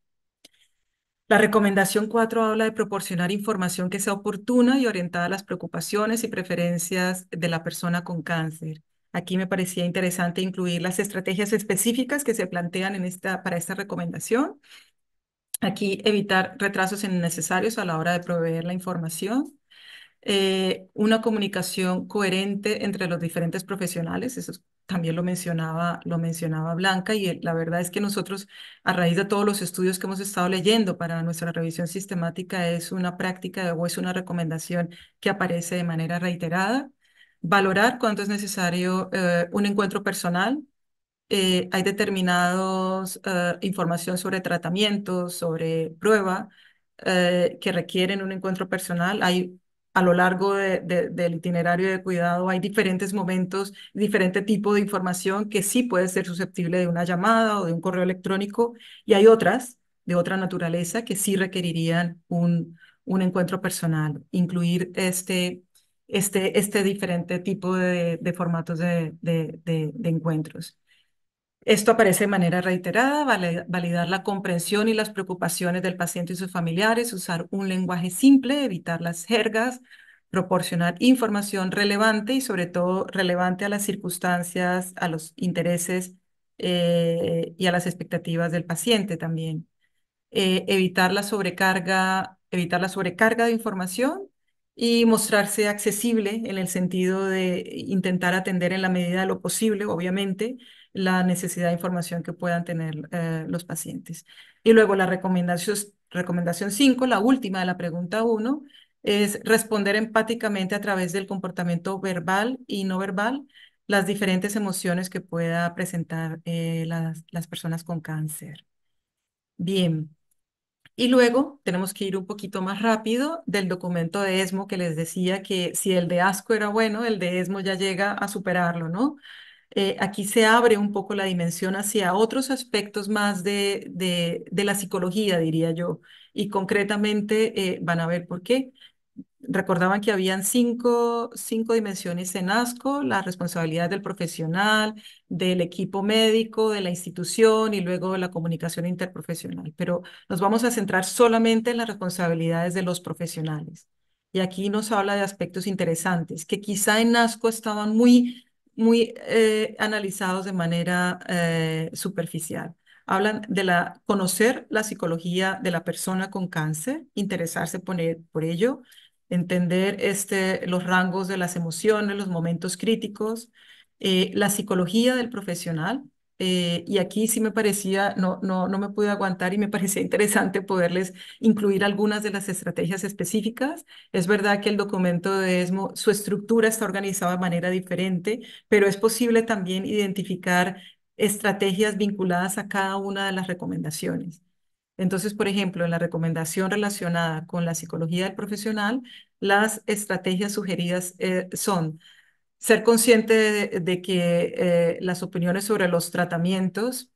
La recomendación cuatro habla de proporcionar información que sea oportuna y orientada a las preocupaciones y preferencias de la persona con cáncer. Aquí me parecía interesante incluir las estrategias específicas que se plantean en esta, para esta recomendación. Aquí evitar retrasos innecesarios a la hora de proveer la información. Eh, una comunicación coherente entre los diferentes profesionales, eso también lo mencionaba, lo mencionaba Blanca, y el- la verdad es que nosotros, a raíz de todos los estudios que hemos estado leyendo para nuestra revisión sistemática, es una práctica o es una recomendación que aparece de manera reiterada. Valorar cuánto es necesario eh, un encuentro personal. Eh, hay determinados eh, información sobre tratamientos, sobre prueba, eh, que requieren un encuentro personal. Hay a lo largo de- de- del itinerario de cuidado, hay diferentes momentos, diferente tipo de información que sí puede ser susceptible de una llamada o de un correo electrónico, y hay otras de otra naturaleza que sí requerirían un, un encuentro personal, incluir este, este, este diferente tipo de, de formatos de, de de- de encuentros. Esto aparece de manera reiterada, vale- validar la comprensión y las preocupaciones del paciente y sus familiares, usar un lenguaje simple, evitar las jergas, proporcionar información relevante y sobre todo relevante a las circunstancias, a los intereses eh, y a las expectativas del paciente también. Eh, evitar la sobrecarga, evitar la sobrecarga de información y mostrarse accesible en el sentido de intentar atender en la medida de lo posible, obviamente, la necesidad de información que puedan tener eh, los pacientes. Y luego la recomendación, recomendación cinco, la última de la pregunta uno, es responder empáticamente a través del comportamiento verbal y no verbal las diferentes emociones que pueda presentar eh, las, las personas con cáncer. Bien. Y luego tenemos que ir un poquito más rápido del documento de ESMO que les decía que si el de ASCO era bueno, el de ESMO ya llega a superarlo, ¿no? Eh, aquí se abre un poco la dimensión hacia otros aspectos más de, de, de la psicología, diría yo, y concretamente eh, van a ver por qué. Recordaban que habían cinco, cinco dimensiones en ASCO: la responsabilidad del profesional, del equipo médico, de la institución y luego la comunicación interprofesional. Pero nos vamos a centrar solamente en las responsabilidades de los profesionales. Y aquí nos habla de aspectos interesantes que quizá en ASCO estaban muy, muy eh, analizados de manera eh, superficial. Hablan de la, conocer la psicología de la persona con cáncer, interesarse por, e- por ello, entender este, los rangos de las emociones, los momentos críticos, eh, la psicología del profesional. Eh, y aquí sí me parecía, no, no, no me pude aguantar y me parecía interesante poderles incluir algunas de las estrategias específicas. Es verdad que el documento de ESMO, su estructura está organizada de manera diferente, pero es posible también identificar estrategias vinculadas a cada una de las recomendaciones. Entonces, por ejemplo, en la recomendación relacionada con la psicología del profesional, las estrategias sugeridas eh, son ser consciente de, de que eh, las opiniones sobre los tratamientos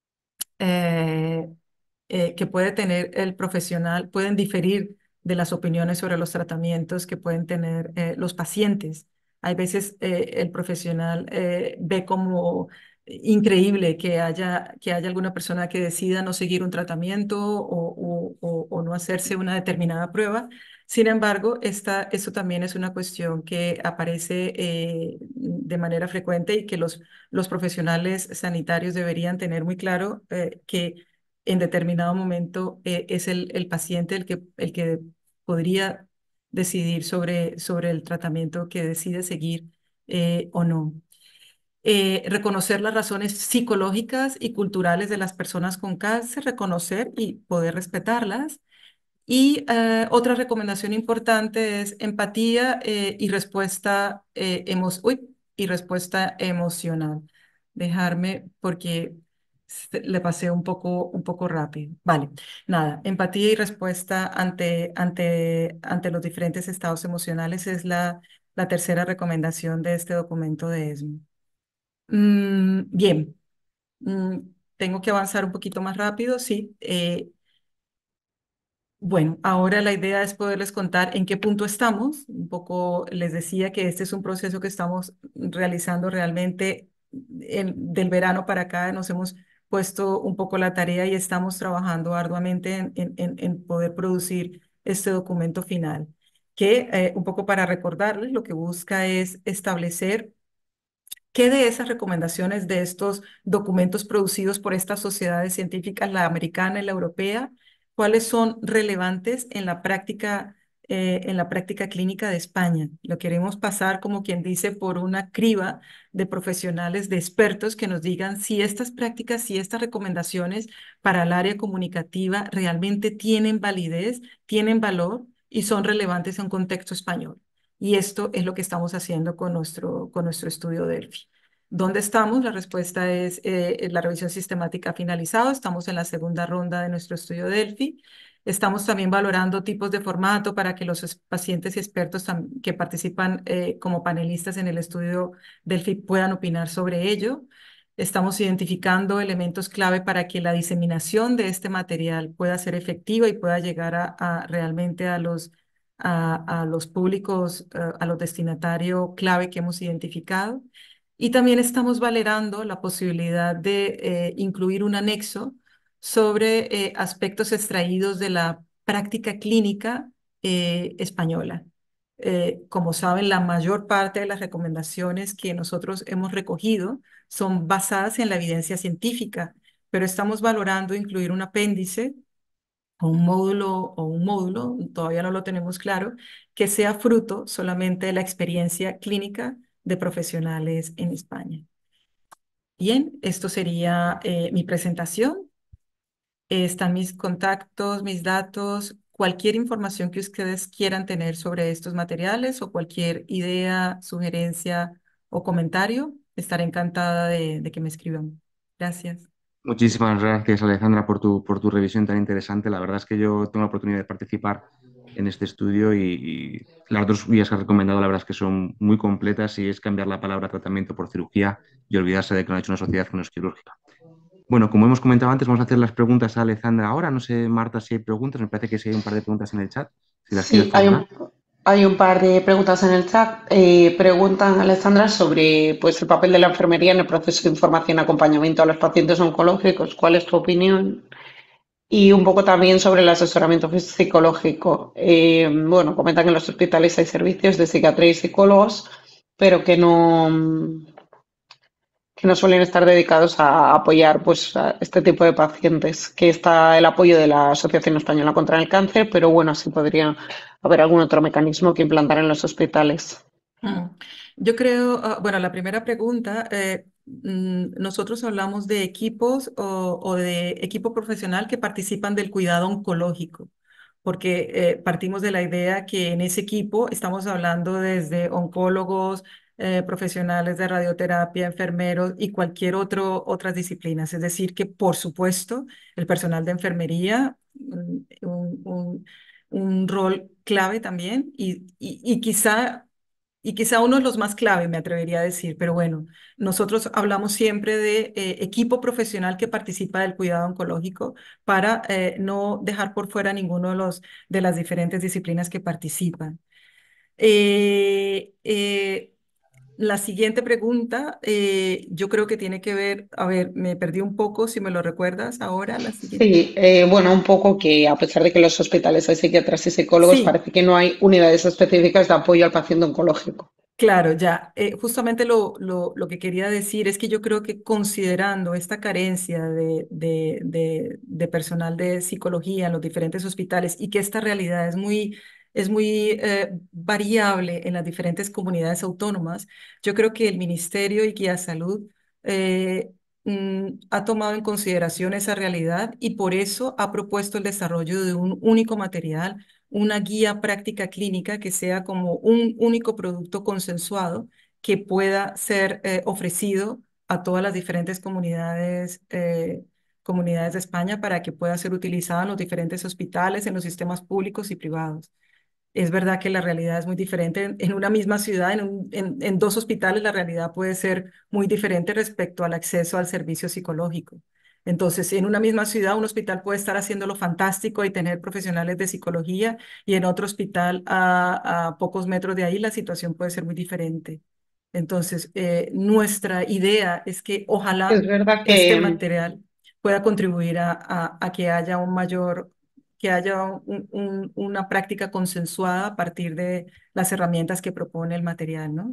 eh, eh, que puede tener el profesional pueden diferir de las opiniones sobre los tratamientos que pueden tener eh, los pacientes. Hay veces eh, el profesional eh, ve como increíble que haya, que haya alguna persona que decida no seguir un tratamiento o, o, o, o no hacerse una determinada prueba. Sin embargo, esta, eso también es una cuestión que aparece eh, de manera frecuente y que los, los profesionales sanitarios deberían tener muy claro eh, que en determinado momento eh, es el, el paciente el que, el que podría decidir sobre, sobre el tratamiento que decide seguir eh, o no. Eh, reconocer las razones psicológicas y culturales de las personas con cáncer, reconocer y poder respetarlas. Y eh, otra recomendación importante es empatía eh, y respuesta, eh, emo uy, y respuesta emocional. Dejarme porque se- le pasé un poco, un poco rápido. Vale, nada, empatía y respuesta ante, ante, ante los diferentes estados emocionales es la, la tercera recomendación de este documento de ESMO. Mm, bien, mm, tengo que avanzar un poquito más rápido, sí. Eh, bueno, ahora la idea es poderles contar en qué punto estamos. Un poco les decía que este es un proceso que estamos realizando realmente en- del verano para acá. Nos hemos puesto un poco la tarea y estamos trabajando arduamente en, en- en- en poder producir este documento final, que eh, un poco para recordarles, lo que busca es establecer ¿qué de esas recomendaciones de estos documentos producidos por estas sociedades científicas, la americana y la europea, cuáles son relevantes en la práctica, eh, en la práctica clínica de España? Lo queremos pasar, como quien dice, por una criba de profesionales, de expertos que nos digan si estas prácticas, si estas recomendaciones para el área comunicativa realmente tienen validez, tienen valor y son relevantes en un contexto español. Y esto es lo que estamos haciendo con nuestro, con nuestro estudio Delphi. ¿Dónde estamos? La respuesta es eh, la revisión sistemática ha finalizado. Estamos en la segunda ronda de nuestro estudio Delphi. Estamos también valorando tipos de formato para que los pacientes y expertos que participan eh, como panelistas en el estudio Delphi puedan opinar sobre ello. Estamos identificando elementos clave para que la diseminación de este material pueda ser efectiva y pueda llegar a, a realmente a los a, a los públicos, eh, a los destinatarios clave que hemos identificado. Y también estamos valorando la posibilidad de eh, incluir un anexo sobre eh, aspectos extraídos de la práctica clínica eh, española. Eh, como saben, la mayor parte de las recomendaciones que nosotros hemos recogido son basadas en la evidencia científica, pero estamos valorando incluir un apéndice o un módulo o un módulo, todavía no lo tenemos claro, que sea fruto solamente de la experiencia clínica de profesionales en España. Bien, esto sería eh, mi presentación. Eh, están mis contactos, mis datos, cualquier información que ustedes quieran tener sobre estos materiales o cualquier idea, sugerencia o comentario, estaré encantada de, de que me escriban. Gracias. Muchísimas gracias, Alejandra, por tu, por tu revisión tan interesante. La verdad es que yo tengo la oportunidad de participar en este estudio y, y las dos vías que has recomendado, la verdad es que son muy completas y es cambiar la palabra tratamiento por cirugía y olvidarse de que no ha hecho una sociedad que no es quirúrgica. Bueno, como hemos comentado antes, vamos a hacer las preguntas a Alejandra ahora. No sé, Marta, si hay preguntas. Me parece que sí hay un par de preguntas en el chat. Si las quieres Sí, hay formular. un, hay un par de preguntas en el chat. Eh, preguntan, Alessandra, sobre pues, el papel de la enfermería en el proceso de información y acompañamiento a los pacientes oncológicos. ¿Cuál es tu opinión? Y un poco también sobre el asesoramiento psicológico. Eh, bueno, comentan que en los hospitales hay servicios de psiquiatría y psicólogos, pero que no, que no suelen estar dedicados a apoyar pues, a este tipo de pacientes, que está el apoyo de la Asociación Española contra el Cáncer, pero bueno, sí podría haber algún otro mecanismo que implantar en los hospitales. Mm. Yo creo, ah, bueno, la primera pregunta, eh, mm, nosotros hablamos de equipos o, o de equipo profesional que participan del cuidado oncológico, porque eh, partimos de la idea que en ese equipo estamos hablando desde oncólogos, eh, profesionales de radioterapia, enfermeros y cualquier otro, otras disciplinas. Es decir, que por supuesto el personal de enfermería, mm, un, un- un rol clave también y, y, y quizá y quizá uno de los más clave, me atrevería a decir, pero bueno, nosotros hablamos siempre de eh, equipo profesional que participa del cuidado oncológico para eh, no dejar por fuera ninguno de los de las diferentes disciplinas que participan. Eh, eh, la siguiente pregunta, eh, yo creo que tiene que ver, a ver, me perdí un poco, si me lo recuerdas ahora, la siguiente. Sí, eh, bueno, un poco que a pesar de que en los hospitales hay psiquiatras y psicólogos, Sí, parece que no hay unidades específicas de apoyo al paciente oncológico. claro, ya. Eh, justamente lo, lo, lo que quería decir es que yo creo que considerando esta carencia de, de, de, de personal de psicología en los diferentes hospitales y que esta realidad es muy, es muy eh, variable en las diferentes comunidades autónomas, yo creo que el Ministerio y Guía Salud eh, mm, ha tomado en consideración esa realidad y por eso ha propuesto el desarrollo de un único material, una guía práctica clínica que sea como un único producto consensuado que pueda ser eh, ofrecido a todas las diferentes comunidades, eh, comunidades de España para que pueda ser utilizado en los diferentes hospitales, en los sistemas públicos y privados. Es verdad que la realidad es muy diferente en, en una misma ciudad, en, un- en, en dos hospitales, la realidad puede ser muy diferente respecto al acceso al servicio psicológico. Entonces, en una misma ciudad, un hospital puede estar haciéndolo fantástico y tener profesionales de psicología, y en otro hospital a, a pocos metros de ahí la situación puede ser muy diferente. Entonces, eh, nuestra idea es que Es ojalá verdad este que material pueda contribuir a, a, a que haya un mayor que haya un- un- una práctica consensuada a partir de las herramientas que propone el material, ¿no?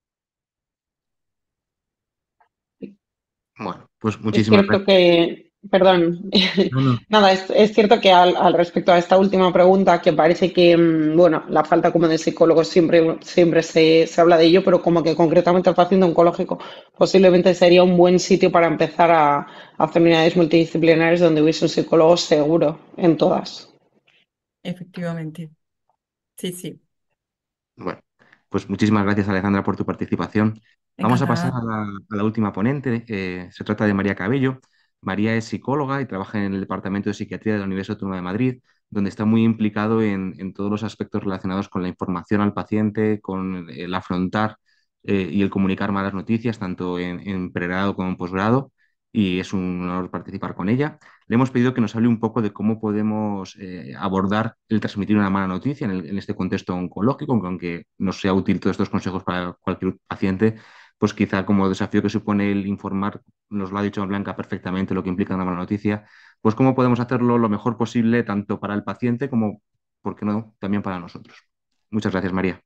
Bueno, pues es muchísimas cierto gracias. que, perdón, No, no. nada, es, es cierto que al, al respecto a esta última pregunta, que parece que, mm, bueno, la falta como de psicólogos siempre, siempre se, se habla de ello, pero como que concretamente el paciente oncológico posiblemente sería un buen sitio para empezar a, a hacer unidades multidisciplinares donde hubiese un psicólogo seguro en todas. Efectivamente. Sí, sí. Bueno, pues muchísimas gracias, Alejandra, por tu participación. Vamos a pasar Encantada. a la, a la última ponente. Eh, se trata de María Cabello. María es psicóloga y trabaja en el Departamento de Psiquiatría de la Universidad Autónoma de Madrid, donde está muy implicado en, en todos los aspectos relacionados con la información al paciente, con el afrontar eh, y el comunicar malas noticias, tanto en, en pregrado como en posgrado. Y es un honor participar con ella. Le hemos pedido que nos hable un poco de cómo podemos eh, abordar el transmitir una mala noticia en, el- en este contexto oncológico, aunque aunque nos sea útil todos estos consejos para cualquier paciente, pues quizá como desafío que supone el informar, nos lo ha dicho Blanca perfectamente lo que implica una mala noticia, pues cómo podemos hacerlo lo mejor posible tanto para el paciente como, ¿por qué no?, también para nosotros. Muchas gracias, María.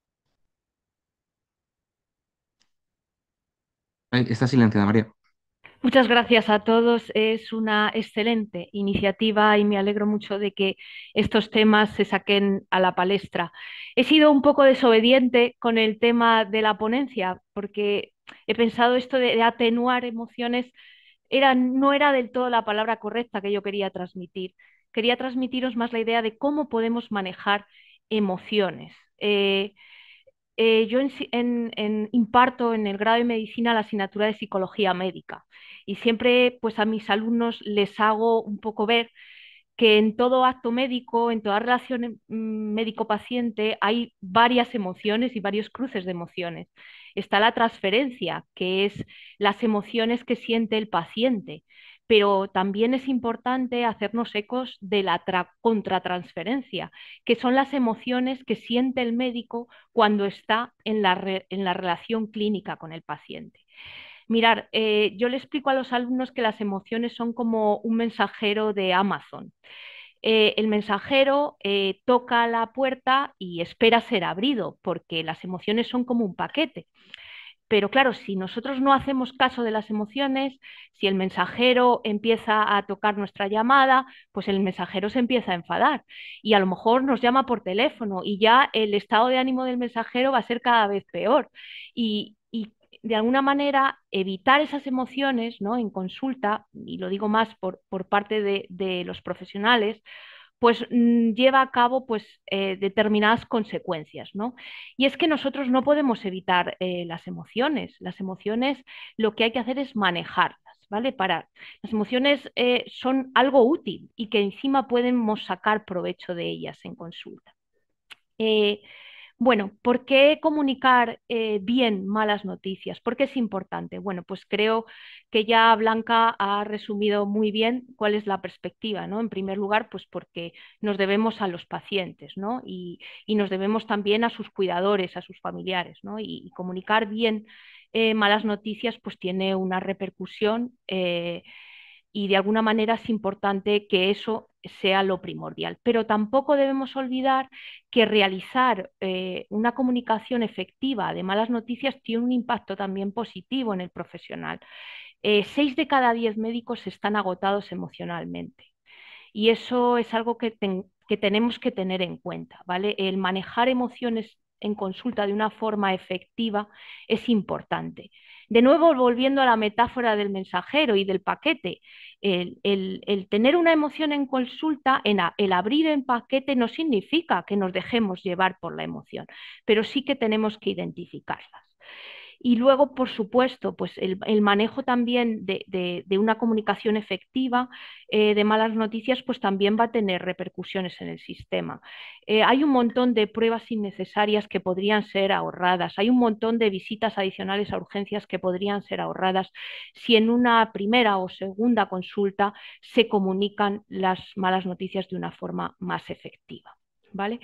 Ay, está silenciada, María. Muchas gracias a todos. Es una excelente iniciativa y me alegro mucho de que estos temas se saquen a la palestra. He sido un poco desobediente con el tema de la ponencia porque he pensado esto de, de atenuar emociones era, no era del todo la palabra correcta que yo quería transmitir. Quería transmitiros más la idea de cómo podemos manejar emociones. Eh, eh, yo en si- en- en- imparto en el grado de medicina la asignatura de psicología médica y siempre pues a mis alumnos les hago un poco ver que en todo acto médico, en toda relación mm, médico-paciente, hay varias emociones y varios cruces de emociones. Está la transferencia, que es las emociones que siente el paciente, pero también es importante hacernos ecos de la tra- contratransferencia, que son las emociones que siente el médico cuando está en la, re- en la relación clínica con el paciente. Mirar, eh, yo le explico a los alumnos que las emociones son como un mensajero de Amazon. Eh, el mensajero eh, toca la puerta y espera ser abrido, porque las emociones son como un paquete. Pero claro, si nosotros no hacemos caso de las emociones, si el mensajero empieza a tocar nuestra llamada, pues el mensajero se empieza a enfadar y a lo mejor nos llama por teléfono y ya el estado de ánimo del mensajero va a ser cada vez peor. Y, y de alguna manera evitar esas emociones, ¿no? En consulta, y lo digo más por, por parte de, de los profesionales, pues mm, lleva a cabo pues eh, determinadas consecuencias, ¿no? Y es que nosotros no podemos evitar eh, las emociones. Las emociones lo que hay que hacer es manejarlas, ¿vale? Para, las emociones eh, son algo útil y que encima podemos sacar provecho de ellas en consulta. Eh, bueno, ¿por qué comunicar eh, bien malas noticias? ¿Por qué es importante? Bueno, pues creo que ya Blanca ha resumido muy bien cuál es la perspectiva, ¿no? En primer lugar, pues porque nos debemos a los pacientes, ¿no? Y, y nos debemos también a sus cuidadores, a sus familiares, ¿no? Y, y comunicar bien eh, malas noticias, pues tiene una repercusión. Eh, y de alguna manera es importante que eso sea lo primordial. Pero tampoco debemos olvidar que realizar eh, una comunicación efectiva de malas noticias tiene un impacto también positivo en el profesional. Eh, seis de cada diez médicos están agotados emocionalmente y eso es algo que, ten, que tenemos que tener en cuenta, ¿vale? El manejar emociones en consulta de una forma efectiva es importante. De nuevo, volviendo a la metáfora del mensajero y del paquete, el, el, el tener una emoción en consulta, en a, el abrir el paquete no significa que nos dejemos llevar por la emoción, pero sí que tenemos que identificarlas. Y luego, por supuesto, pues el, el manejo también de, de, de, una comunicación efectiva eh, de malas noticias, pues también va a tener repercusiones en el sistema. Eh, hay un montón de pruebas innecesarias que podrían ser ahorradas, hay un montón de visitas adicionales a urgencias que podrían ser ahorradas si en una primera o segunda consulta se comunican las malas noticias de una forma más efectiva, ¿vale?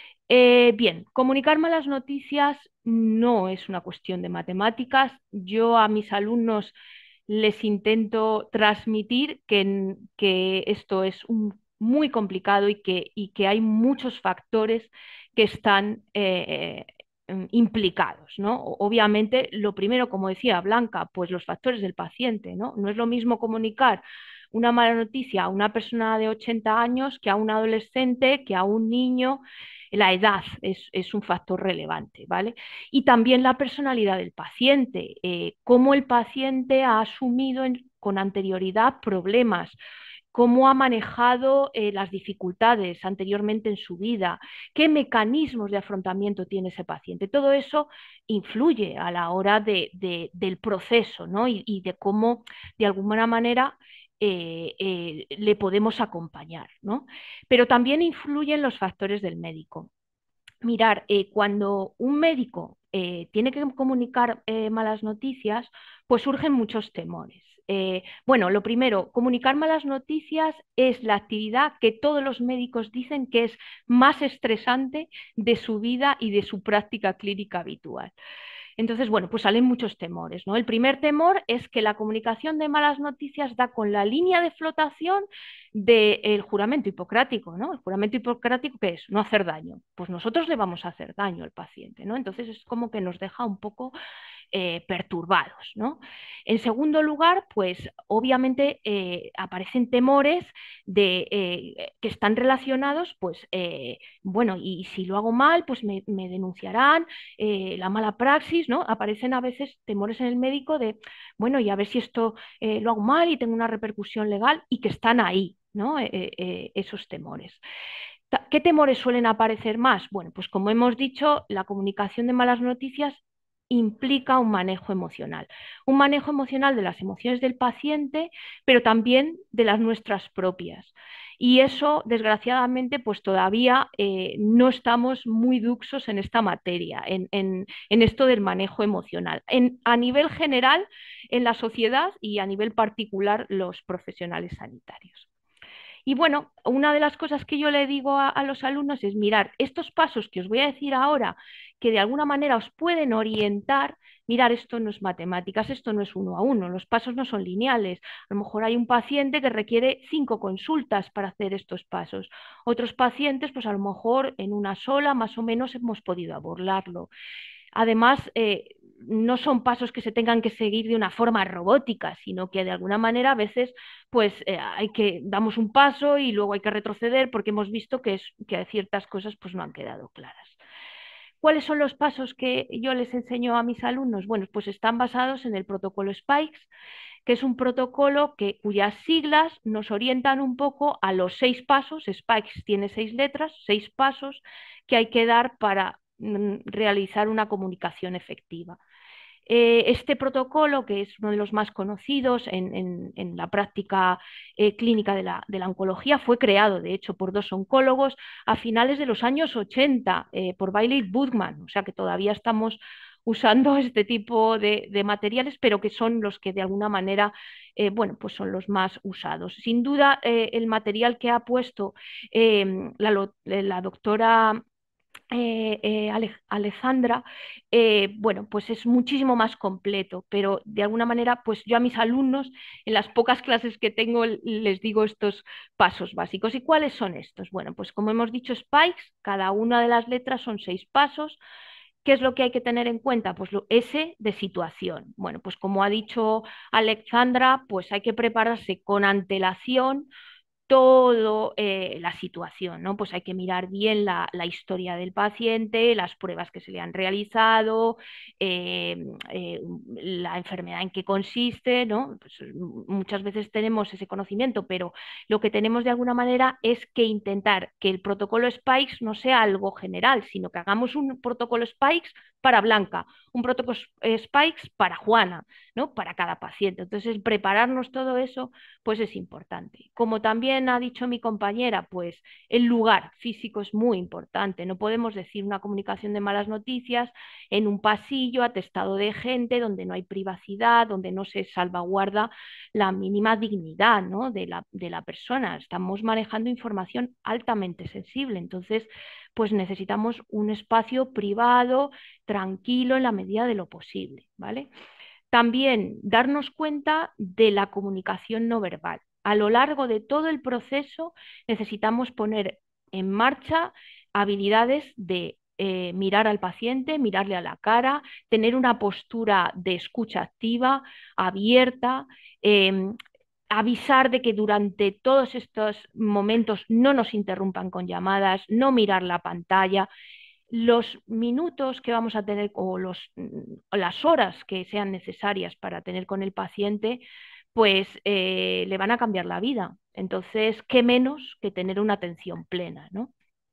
Eh, bien, comunicar malas noticias no es una cuestión de matemáticas. Yo a mis alumnos les intento transmitir que, que esto es un, muy complicado y que, y que, hay muchos factores que están eh, implicados, ¿no? Obviamente, lo primero, como decía Blanca, pues los factores del paciente, ¿no? No es lo mismo comunicar una mala noticia a una persona de ochenta años que a un adolescente, que a un niño. La edad es, es, un factor relevante, ¿vale? Y también la personalidad del paciente, eh, cómo el paciente ha asumido en, con anterioridad problemas, cómo ha manejado eh, las dificultades anteriormente en su vida, qué mecanismos de afrontamiento tiene ese paciente. Todo eso influye a la hora de, de, del proceso, ¿no? Y, y de cómo, de alguna manera, eh, eh, le podemos acompañar, ¿no? Pero también influyen los factores del médico. Mirar, eh, cuando un médico eh, tiene que comunicar eh, malas noticias, pues surgen muchos temores. Eh, bueno, lo primero, comunicar malas noticias es la actividad que todos los médicos dicen que es más estresante de su vida y de su práctica clínica habitual. Entonces, bueno, pues salen muchos temores, ¿no? El primer temor es que la comunicación de malas noticias da con la línea de flotación del juramento hipocrático, ¿no? El juramento hipocrático, ¿qué es? No hacer daño. Pues nosotros le vamos a hacer daño al paciente, ¿no? Entonces es como que nos deja un poco eh, perturbados, ¿no? En segundo lugar, pues obviamente eh, aparecen temores de, eh, que están relacionados, pues, eh, bueno, y si lo hago mal, pues me, me denunciarán, eh, la mala praxis, ¿no? Aparecen a veces temores en el médico de, bueno, y a ver si esto eh, lo hago mal y tengo una repercusión legal, y que están ahí, ¿no? Eh, eh, esos temores. ¿Qué temores suelen aparecer más? Bueno, pues como hemos dicho, la comunicación de malas noticias implica un manejo emocional, un manejo emocional de las emociones del paciente, pero también de las nuestras propias. Y eso, desgraciadamente, pues todavía eh, no estamos muy duxos en esta materia, en, en, en esto del manejo emocional. En, a nivel general, en la sociedad, y a nivel particular, los profesionales sanitarios. Y bueno, una de las cosas que yo le digo a, a los alumnos es: mirar, estos pasos que os voy a decir ahora, que de alguna manera os pueden orientar, mirar, esto no es matemáticas, esto no es uno a uno, los pasos no son lineales. A lo mejor hay un paciente que requiere cinco consultas para hacer estos pasos. Otros pacientes, pues a lo mejor en una sola más o menos hemos podido abordarlo. Además, eh, no son pasos que se tengan que seguir de una forma robótica, sino que de alguna manera a veces pues eh, hay que damos un paso y luego hay que retroceder porque hemos visto que, es, que ciertas cosas pues no han quedado claras. ¿Cuáles son los pasos que yo les enseño a mis alumnos? Bueno, pues están basados en el protocolo SPIKES, que es un protocolo que, cuyas siglas nos orientan un poco a los seis pasos. SPIKES tiene seis letras, seis pasos que hay que dar para realizar una comunicación efectiva. Eh, este protocolo, que es uno de los más conocidos en, en, en la práctica eh, clínica de la, de la oncología, fue creado, de hecho, por dos oncólogos a finales de los años ochenta, eh, por Bailey y Budman, o sea que todavía estamos usando este tipo de, de materiales, pero que son los que de alguna manera, eh, bueno, pues son los más usados. Sin duda, eh, el material que ha puesto eh, la, la doctora Eh, eh, Ale Alejandra, eh, bueno, pues es muchísimo más completo, pero de alguna manera, pues yo a mis alumnos, en las pocas clases que tengo, les digo estos pasos básicos. ¿Y cuáles son estos? Bueno, pues como hemos dicho, SPIKES, cada una de las letras son seis pasos. ¿Qué es lo que hay que tener en cuenta? Pues lo S de situación. Bueno, pues como ha dicho Alejandra, pues hay que prepararse con antelación toda eh, la situación, ¿no? Pues hay que mirar bien la, la, historia del paciente, las pruebas que se le han realizado, eh, eh, la enfermedad en qué consiste, ¿no? Pues muchas veces tenemos ese conocimiento, pero lo que tenemos de alguna manera es que intentar que el protocolo SPIKES no sea algo general, sino que hagamos un protocolo SPIKES para Blanca, un protocolo SPIKES para Juana, ¿no? Para cada paciente. Entonces, prepararnos todo eso, pues es importante. Como también ha dicho mi compañera, pues el lugar físico es muy importante. No podemos decir una comunicación de malas noticias en un pasillo atestado de gente, donde no hay privacidad, donde no se salvaguarda la mínima dignidad, ¿no? de, la, de la persona. Estamos manejando información altamente sensible. Entonces, pues necesitamos un espacio privado, tranquilo, en la medida de lo posible, ¿vale? También darnos cuenta de la comunicación no verbal. A lo largo de todo el proceso necesitamos poner en marcha habilidades de eh, mirar al paciente, mirarle a la cara, tener una postura de escucha activa, abierta, eh, avisar de que durante todos estos momentos no nos interrumpan con llamadas, no mirar la pantalla. Los minutos que vamos a tener o los, las horas que sean necesarias para tener con el paciente, pues eh, le van a cambiar la vida. Entonces, ¿qué menos que tener una atención plena, ¿no?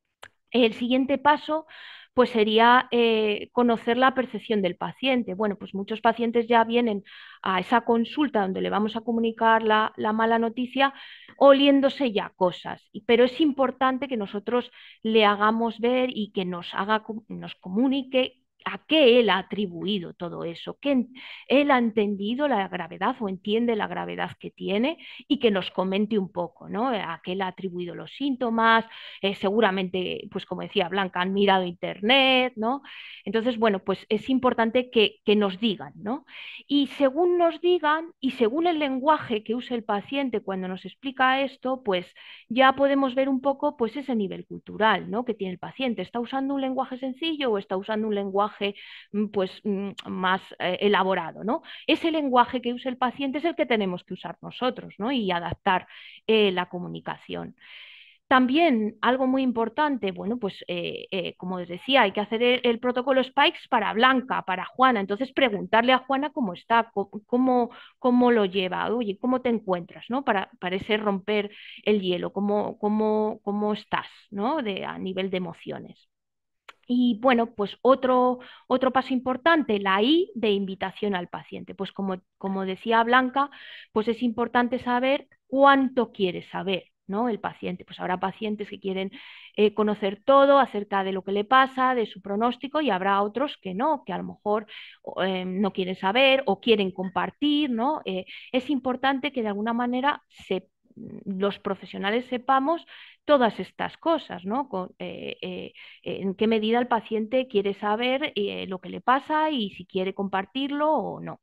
El siguiente paso pues sería eh, conocer la percepción del paciente. Bueno, pues muchos pacientes ya vienen a esa consulta donde le vamos a comunicar la, la mala noticia oliéndose ya cosas, pero es importante que nosotros le hagamos ver y que nos, haga, nos comunique a qué él ha atribuido todo eso, que él ha entendido la gravedad o entiende la gravedad que tiene, y que nos comente un poco, ¿no? A qué él ha atribuido los síntomas, eh, seguramente, pues como decía Blanca, han mirado internet, ¿no? Entonces, bueno, pues es importante que, que nos digan, ¿no? Y según nos digan y según el lenguaje que use el paciente cuando nos explica esto, pues ya podemos ver un poco pues ese nivel cultural, ¿no? Que tiene el paciente. ¿Está usando un lenguaje sencillo o está usando un lenguaje lenguaje mm, pues, mm, más eh, elaborado, ¿no? Ese lenguaje que usa el paciente es el que tenemos que usar nosotros, ¿no? Y adaptar eh, la comunicación. También algo muy importante, bueno, pues eh, eh, como os decía, hay que hacer el, el protocolo Spikes para Blanca, para Juana. Entonces preguntarle a Juana cómo está, co- cómo, cómo lo lleva, oye, cómo te encuentras, ¿no? Para, para ese romper el hielo, cómo, cómo, cómo estás, ¿no? De, a nivel de emociones. Y bueno, pues otro, otro paso importante, la I de invitación al paciente. Pues como, como decía Blanca, pues es importante saber cuánto quiere saber, ¿no? El paciente. Pues habrá pacientes que quieren eh, conocer todo acerca de lo que le pasa, de su pronóstico, y habrá otros que no, que a lo mejor eh, no quieren saber o quieren compartir, ¿no? Eh, es importante que de alguna manera se, los profesionales sepamos todas estas cosas, ¿no? Con, eh, eh, en qué medida el paciente quiere saber eh, lo que le pasa y si quiere compartirlo o no.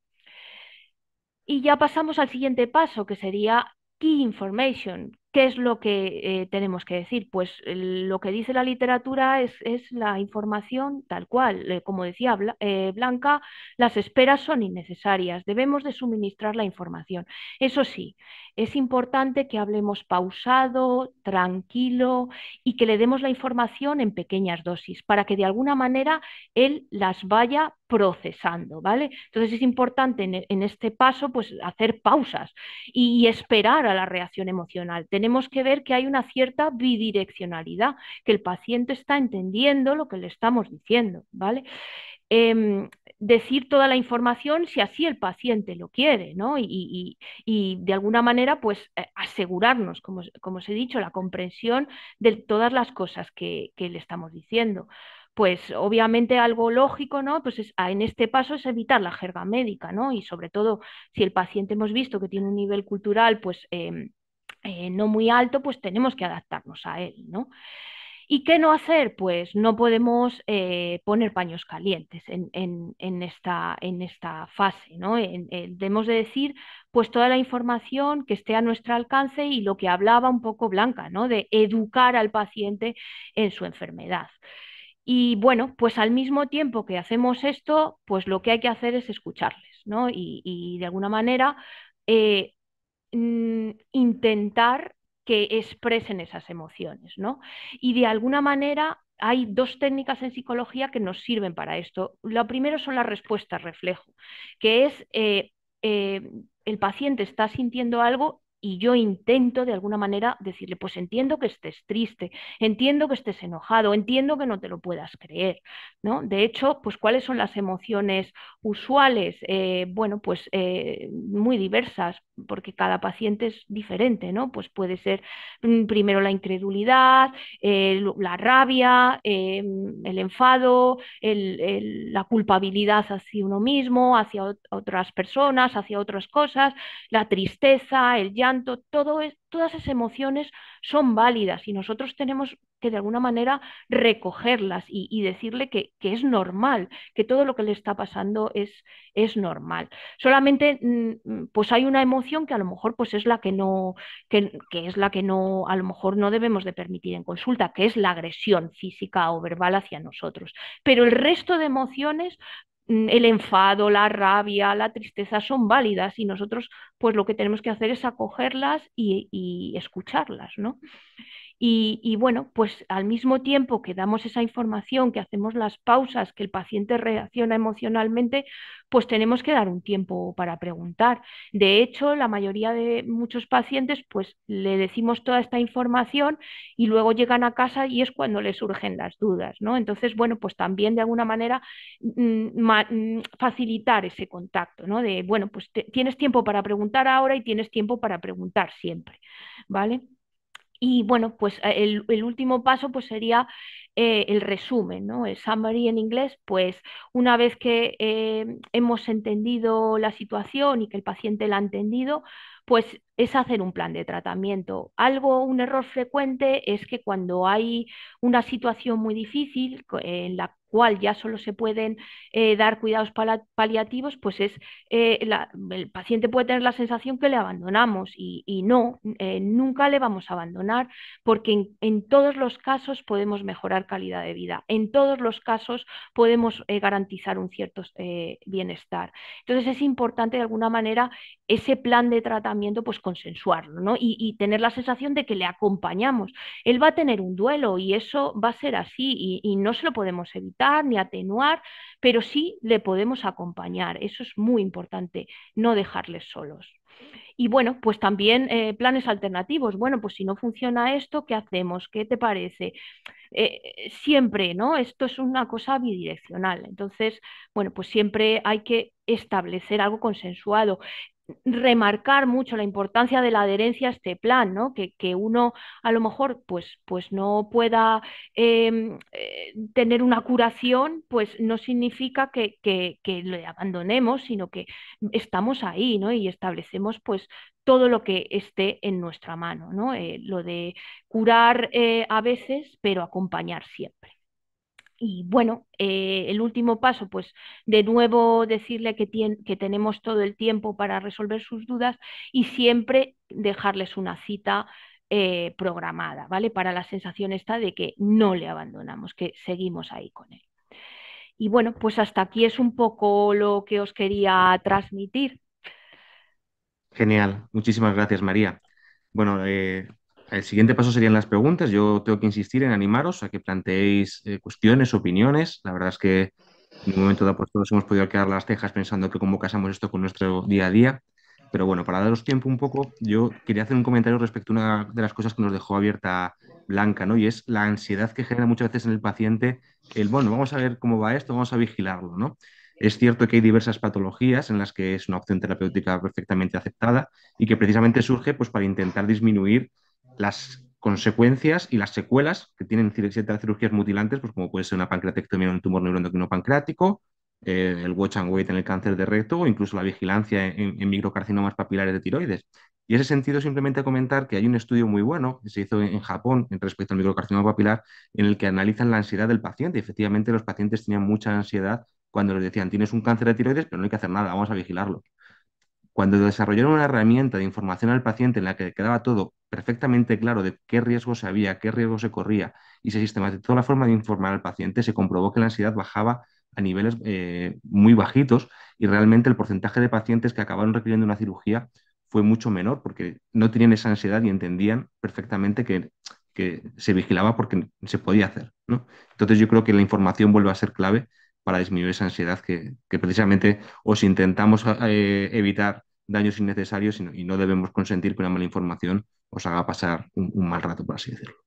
Y ya pasamos al siguiente paso, que sería Key Information. ¿Qué es lo que eh, tenemos que decir? Pues el- lo que dice la literatura es, es la información tal cual. Eh, como decía Bla- eh, Blanca, las esperas son innecesarias. Debemos de suministrar la información. Eso sí, es importante que hablemos pausado, tranquilo y que le demos la información en pequeñas dosis para que de alguna manera él las vaya procesando, ¿vale? Entonces es importante en, en este paso pues hacer pausas y, y esperar a la reacción emocional. Tenemos que ver que hay una cierta bidireccionalidad, que el paciente está entendiendo lo que le estamos diciendo, ¿vale? Em, decir toda la información si así el paciente lo quiere, ¿no? Y, y- y de alguna manera, pues eh, asegurarnos, como, como os he dicho, la comprensión de todas las cosas que, que le estamos diciendo. Pues obviamente algo lógico, ¿no? Pues es, en este paso es evitar la jerga médica, ¿no? Y sobre todo si el paciente hemos visto que tiene un nivel cultural, pues em, eh, no muy alto, pues tenemos que adaptarnos a él, ¿no? ¿Y qué no hacer? Pues no podemos eh, poner paños calientes en, en- en esta, en esta fase, ¿no? En- en- debemos de decir pues toda la información que esté a nuestro alcance y lo que hablaba un poco Blanca, ¿no? De educar al paciente en su enfermedad. Y bueno, pues al mismo tiempo que hacemos esto, pues lo que hay que hacer es escucharles, ¿no? Y, y de alguna manera eh, mm, intentar que expresen esas emociones, ¿no? Y de alguna manera hay dos técnicas en psicología que nos sirven para esto. Lo primero son las respuestas reflejo, que es eh, eh, el paciente está sintiendo algo y yo intento de alguna manera decirle, pues entiendo que estés triste, entiendo que estés enojado, entiendo que no te lo puedas creer, ¿no? De hecho, pues ¿cuáles son las emociones usuales? Eh, bueno, pues eh, muy diversas, porque cada paciente es diferente, ¿no? Pues puede ser mm, primero la incredulidad, eh, la rabia, eh, el enfado, el- el- la culpabilidad hacia uno mismo, hacia ot- otras personas, hacia otras cosas, la tristeza, el llanto, todo es- todas esas emociones son válidas y nosotros tenemos que de alguna manera recogerlas y, y decirle que, que es normal, que todo lo que le está pasando es, es normal. Solamente mm, pues hay una emoción que a lo mejor pues es la que no, que, que es la que no, a lo mejor no debemos de permitir en consulta, que es la agresión física o verbal hacia nosotros. Pero el resto de emociones, mm, el enfado, la rabia, la tristeza son válidas y nosotros pues lo que tenemos que hacer es acogerlas y, y escucharlas, ¿no? Y, y, bueno, pues al mismo tiempo que damos esa información, que hacemos las pausas, que el paciente reacciona emocionalmente, pues tenemos que dar un tiempo para preguntar. De hecho, la mayoría de muchos pacientes, pues le decimos toda esta información y luego llegan a casa y es cuando les surgen las dudas, ¿no? Entonces, bueno, pues también de alguna manera mm, ma- mm, facilitar ese contacto, ¿no? De, bueno, pues te- tienes tiempo para preguntar ahora y tienes tiempo para preguntar siempre, ¿vale? Y bueno, pues eh, el, el último paso pues sería eh, el resumen, ¿no? El summary en inglés, pues una vez que eh, hemos entendido la situación y que el paciente la ha entendido, pues es hacer un plan de tratamiento. Algo, un error frecuente es que cuando hay una situación muy difícil co- en la cual ya solo se pueden eh, dar cuidados pala- paliativos, pues es eh, la- el paciente puede tener la sensación que le abandonamos y, y no, eh, nunca le vamos a abandonar porque en, en todos los casos podemos mejorar calidad de vida, en todos los casos podemos eh, garantizar un cierto eh, bienestar. Entonces es importante de alguna manera ese plan de tratamiento pues consensuarlo, ¿no? Y, y tener la sensación de que le acompañamos. Él va a tener un duelo y eso va a ser así y, y no se lo podemos evitar ni atenuar, pero sí le podemos acompañar. Eso es muy importante, no dejarles solos. Y bueno, pues también eh, planes alternativos. Bueno, pues si no funciona esto, ¿qué hacemos? ¿Qué te parece? Eh, siempre, ¿no? Esto es una cosa bidireccional. Entonces, bueno, pues siempre hay que establecer algo consensuado. Remarcar mucho la importancia de la adherencia a este plan, ¿no? Que, que uno a lo mejor pues, pues no pueda eh, eh, tener una curación, pues no significa que, que, que le abandonemos, sino que estamos ahí, ¿no? Y establecemos pues todo lo que esté en nuestra mano, ¿no? Eh, lo de curar eh, a veces, pero acompañar siempre. Y bueno, eh, el último paso, pues de nuevo decirle que, tien- que tenemos todo el tiempo para resolver sus dudas y siempre dejarles una cita eh, programada, ¿vale? Para la sensación esta de que no le abandonamos, que seguimos ahí con él. Y bueno, pues hasta aquí es un poco lo que os quería transmitir. Genial, muchísimas gracias, María. Bueno, eh, el siguiente paso serían las preguntas. Yo tengo que insistir en animaros a que planteéis eh, cuestiones, opiniones. La verdad es que en un momento dado, pues todos hemos podido quedar las cejas pensando que cómo casamos esto con nuestro día a día. Pero bueno, para daros tiempo un poco, yo quería hacer un comentario respecto a una de las cosas que nos dejó abierta Blanca, ¿no? Y es la ansiedad que genera muchas veces en el paciente el, bueno, vamos a ver cómo va esto, vamos a vigilarlo, ¿no? Es cierto que hay diversas patologías en las que es una opción terapéutica perfectamente aceptada y que precisamente surge pues, para intentar disminuir las consecuencias y las secuelas que tienen ciertas cirugías mutilantes, pues como puede ser una pancreatectomía en un tumor neuroendocrino pancreático, eh, el watch and wait en el cáncer de recto o incluso la vigilancia en, en microcarcinomas papilares de tiroides. Y en ese sentido, simplemente comentar que hay un estudio muy bueno que se hizo en, en Japón en respecto al microcarcinoma papilar en el que analizan la ansiedad del paciente. Y efectivamente, los pacientes tenían mucha ansiedad cuando les decían, tienes un cáncer de tiroides, pero no hay que hacer nada, vamos a vigilarlo. Cuando desarrollaron una herramienta de información al paciente en la que quedaba todo perfectamente claro de qué riesgos había, qué riesgo se corría y se sistematizó la forma de informar al paciente, se comprobó que la ansiedad bajaba a niveles eh, muy bajitos y realmente el porcentaje de pacientes que acabaron requiriendo una cirugía fue mucho menor porque no tenían esa ansiedad y entendían perfectamente que, que se vigilaba porque se podía hacer, ¿no? Entonces yo creo que la información vuelve a ser clave para disminuir esa ansiedad que, que precisamente os intentamos eh, evitar daños innecesarios y no, y no debemos consentir que una mala información os haga pasar un, un mal rato, por así decirlo.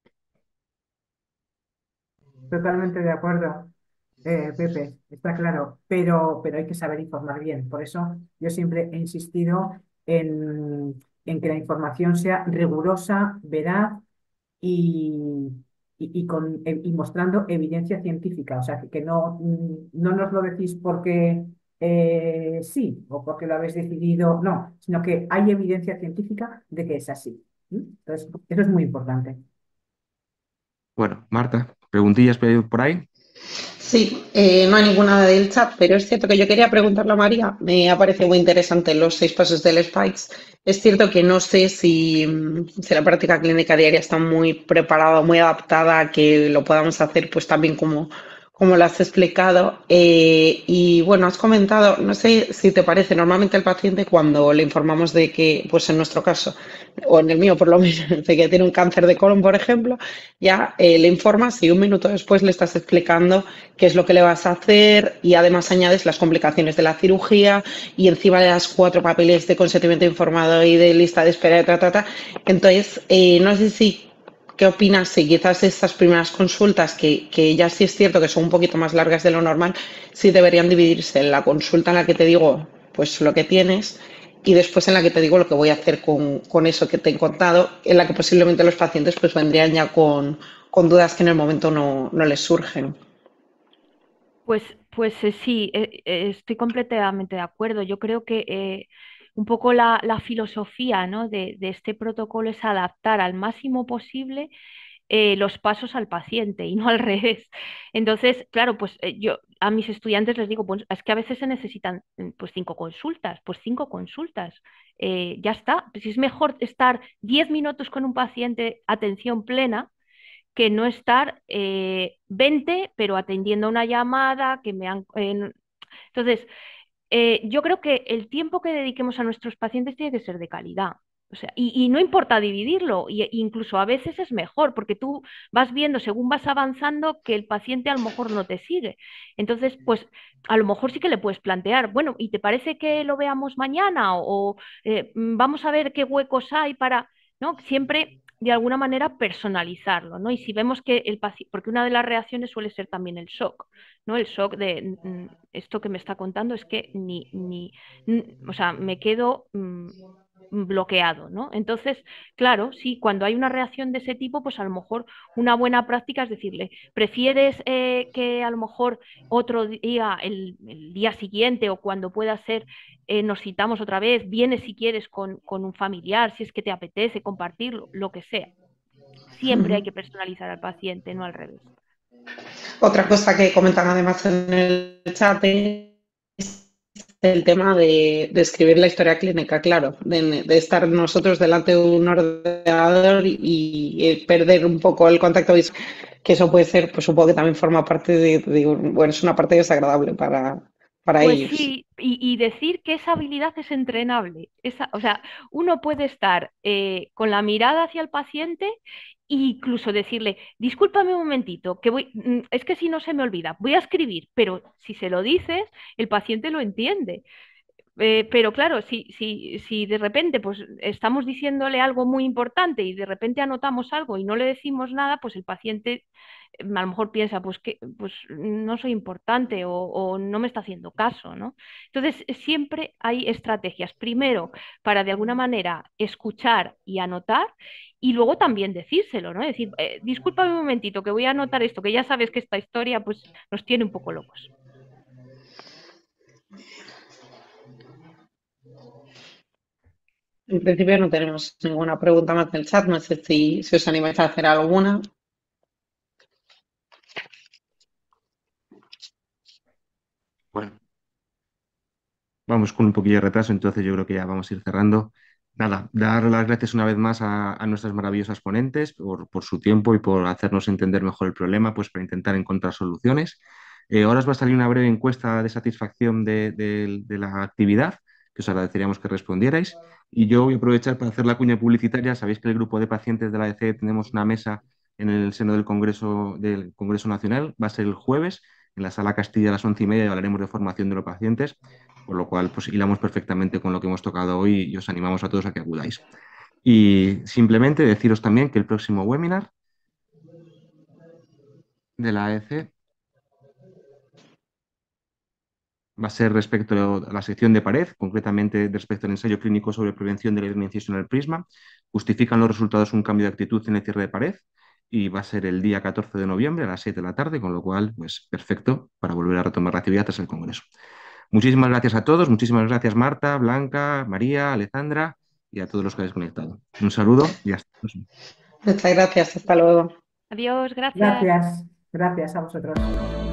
Totalmente de acuerdo, eh, Pepe, está claro, pero, pero hay que saber informar bien. Por eso yo siempre he insistido en, en que la información sea rigurosa, veraz y, y, y con, e- y mostrando evidencia científica. O sea, que, que no, mm, no nos lo decís porque eh, sí o porque lo habéis decidido, no, sino que hay evidencia científica de que es así. ¿Mm? Entonces, eso es muy importante. Bueno, Marta, preguntillas por ahí. Sí, eh, no hay ninguna del chat, pero es cierto que yo quería preguntarle a María, me ha parecido muy interesante los seis pasos del SPICE. Es cierto que no sé si, mm, si la práctica clínica diaria está muy preparada, muy adaptada a que lo podamos hacer pues también como, como lo has explicado. Eh, y bueno, has comentado, no sé si te parece, normalmente el paciente cuando le informamos de que, pues en nuestro caso, o en el mío por lo menos, de que tiene un cáncer de colon, por ejemplo, ya eh, le informas y un minuto después le estás explicando qué es lo que le vas a hacer y además añades las complicaciones de la cirugía y encima le das cuatro papeles de consentimiento informado y de lista de espera, ta, ta, ta. Entonces, eh, no sé si, ¿qué opinas? Si quizás estas primeras consultas, que, que ya sí es cierto que son un poquito más largas de lo normal, sí deberían dividirse en la consulta en la que te digo pues lo que tienes y después en la que te digo lo que voy a hacer con, con eso que te he contado, en la que posiblemente los pacientes pues vendrían ya con, con dudas que en el momento no, no les surgen. Pues, pues eh, sí, eh, eh, estoy completamente de acuerdo. Yo creo que eh, un poco la, la filosofía, ¿no? de, de este protocolo es adaptar al máximo posible eh, los pasos al paciente y no al revés. Entonces, claro, pues eh, yo a mis estudiantes les digo, pues es que a veces se necesitan mm, pues cinco consultas, pues cinco consultas. Eh, ya está. Pues es mejor estar diez minutos con un paciente, atención plena, que no estar eh, veinte, pero atendiendo una llamada que me han... eh, entonces, eh, yo creo que el tiempo que dediquemos a nuestros pacientes tiene que ser de calidad. O sea, y, y no importa dividirlo, y, incluso a veces es mejor, porque tú vas viendo según vas avanzando que el paciente a lo mejor no te sigue. Entonces, pues a lo mejor sí que le puedes plantear, bueno, ¿y te parece que lo veamos mañana? O, o, eh, mm, vamos a ver qué huecos hay para, ¿no? Siempre de alguna manera personalizarlo, ¿no? Y si vemos que el paciente, porque una de las reacciones suele ser también el shock, ¿no? El shock de mm, esto que me está contando es que ni, ni, o sea, me quedo mm, bloqueado, ¿no? Entonces, claro, sí, cuando hay una reacción de ese tipo, pues a lo mejor una buena práctica es decirle, ¿prefieres eh, que a lo mejor otro día, el, el, día siguiente o cuando pueda ser, eh, nos citamos otra vez, vienes si quieres con, con un familiar, si es que te apetece compartirlo, lo que sea. Siempre hay que personalizar al paciente, no al revés. Otra cosa que comentan además en el chat es el tema de, de escribir la historia clínica, claro, de, de estar nosotros delante de un ordenador y, y perder un poco el contacto visual, que eso puede ser, pues supongo que también forma parte de, de bueno, es una parte desagradable para, para Pues ellos. sí, y, y decir que esa habilidad es entrenable. Esa, o sea, uno puede estar eh, con la mirada hacia el paciente e incluso decirle, discúlpame un momentito, que voy, mm, es que si no se me olvida, voy a escribir, pero si se lo dices, el paciente lo entiende. Eh, pero claro, si, si, si de repente pues, estamos diciéndole algo muy importante y de repente anotamos algo y no le decimos nada, pues el paciente eh, a lo mejor piensa, pues que pues, no soy importante o, o no me está haciendo caso, ¿no? Entonces, siempre hay estrategias. Primero, para de alguna manera escuchar y anotar. Y luego también decírselo, ¿no? Decir, eh, discúlpame un momentito, que voy a anotar esto, que ya sabes que esta historia pues, nos tiene un poco locos. En principio no tenemos ninguna pregunta más del chat, no sé si, si os animáis a hacer alguna. Bueno, vamos con un poquillo de retraso, entonces yo creo que ya vamos a ir cerrando. Nada, dar las gracias una vez más a, a nuestras maravillosas ponentes por, por su tiempo y por hacernos entender mejor el problema, pues para intentar encontrar soluciones. Eh, ahora os va a salir una breve encuesta de satisfacción de, de- de la actividad, que os agradeceríamos que respondierais. Y yo voy a aprovechar para hacer la cuña publicitaria. Sabéis que el grupo de pacientes de la A D C tenemos una mesa en el seno del Congreso, del Congreso Nacional. Va a ser el jueves en la Sala Castilla a las once y media y hablaremos de formación de los pacientes, por lo cual pues hilamos perfectamente con lo que hemos tocado hoy y os animamos a todos a que acudáis. Y simplemente deciros también que el próximo webinar de la A E C va a ser respecto a la sección de pared, concretamente respecto al ensayo clínico sobre prevención de la hernia incisional prisma. Justifican los resultados un cambio de actitud en el cierre de pared y va a ser el día catorce de noviembre a las siete de la tarde, con lo cual, pues perfecto para volver a retomar la actividad tras el Congreso. Muchísimas gracias a todos, muchísimas gracias Marta, Blanca, María, Alejandra y a todos los que habéis conectado. Un saludo y hasta la próxima. Muchas gracias, hasta luego. Adiós, gracias. Gracias, gracias a vosotros.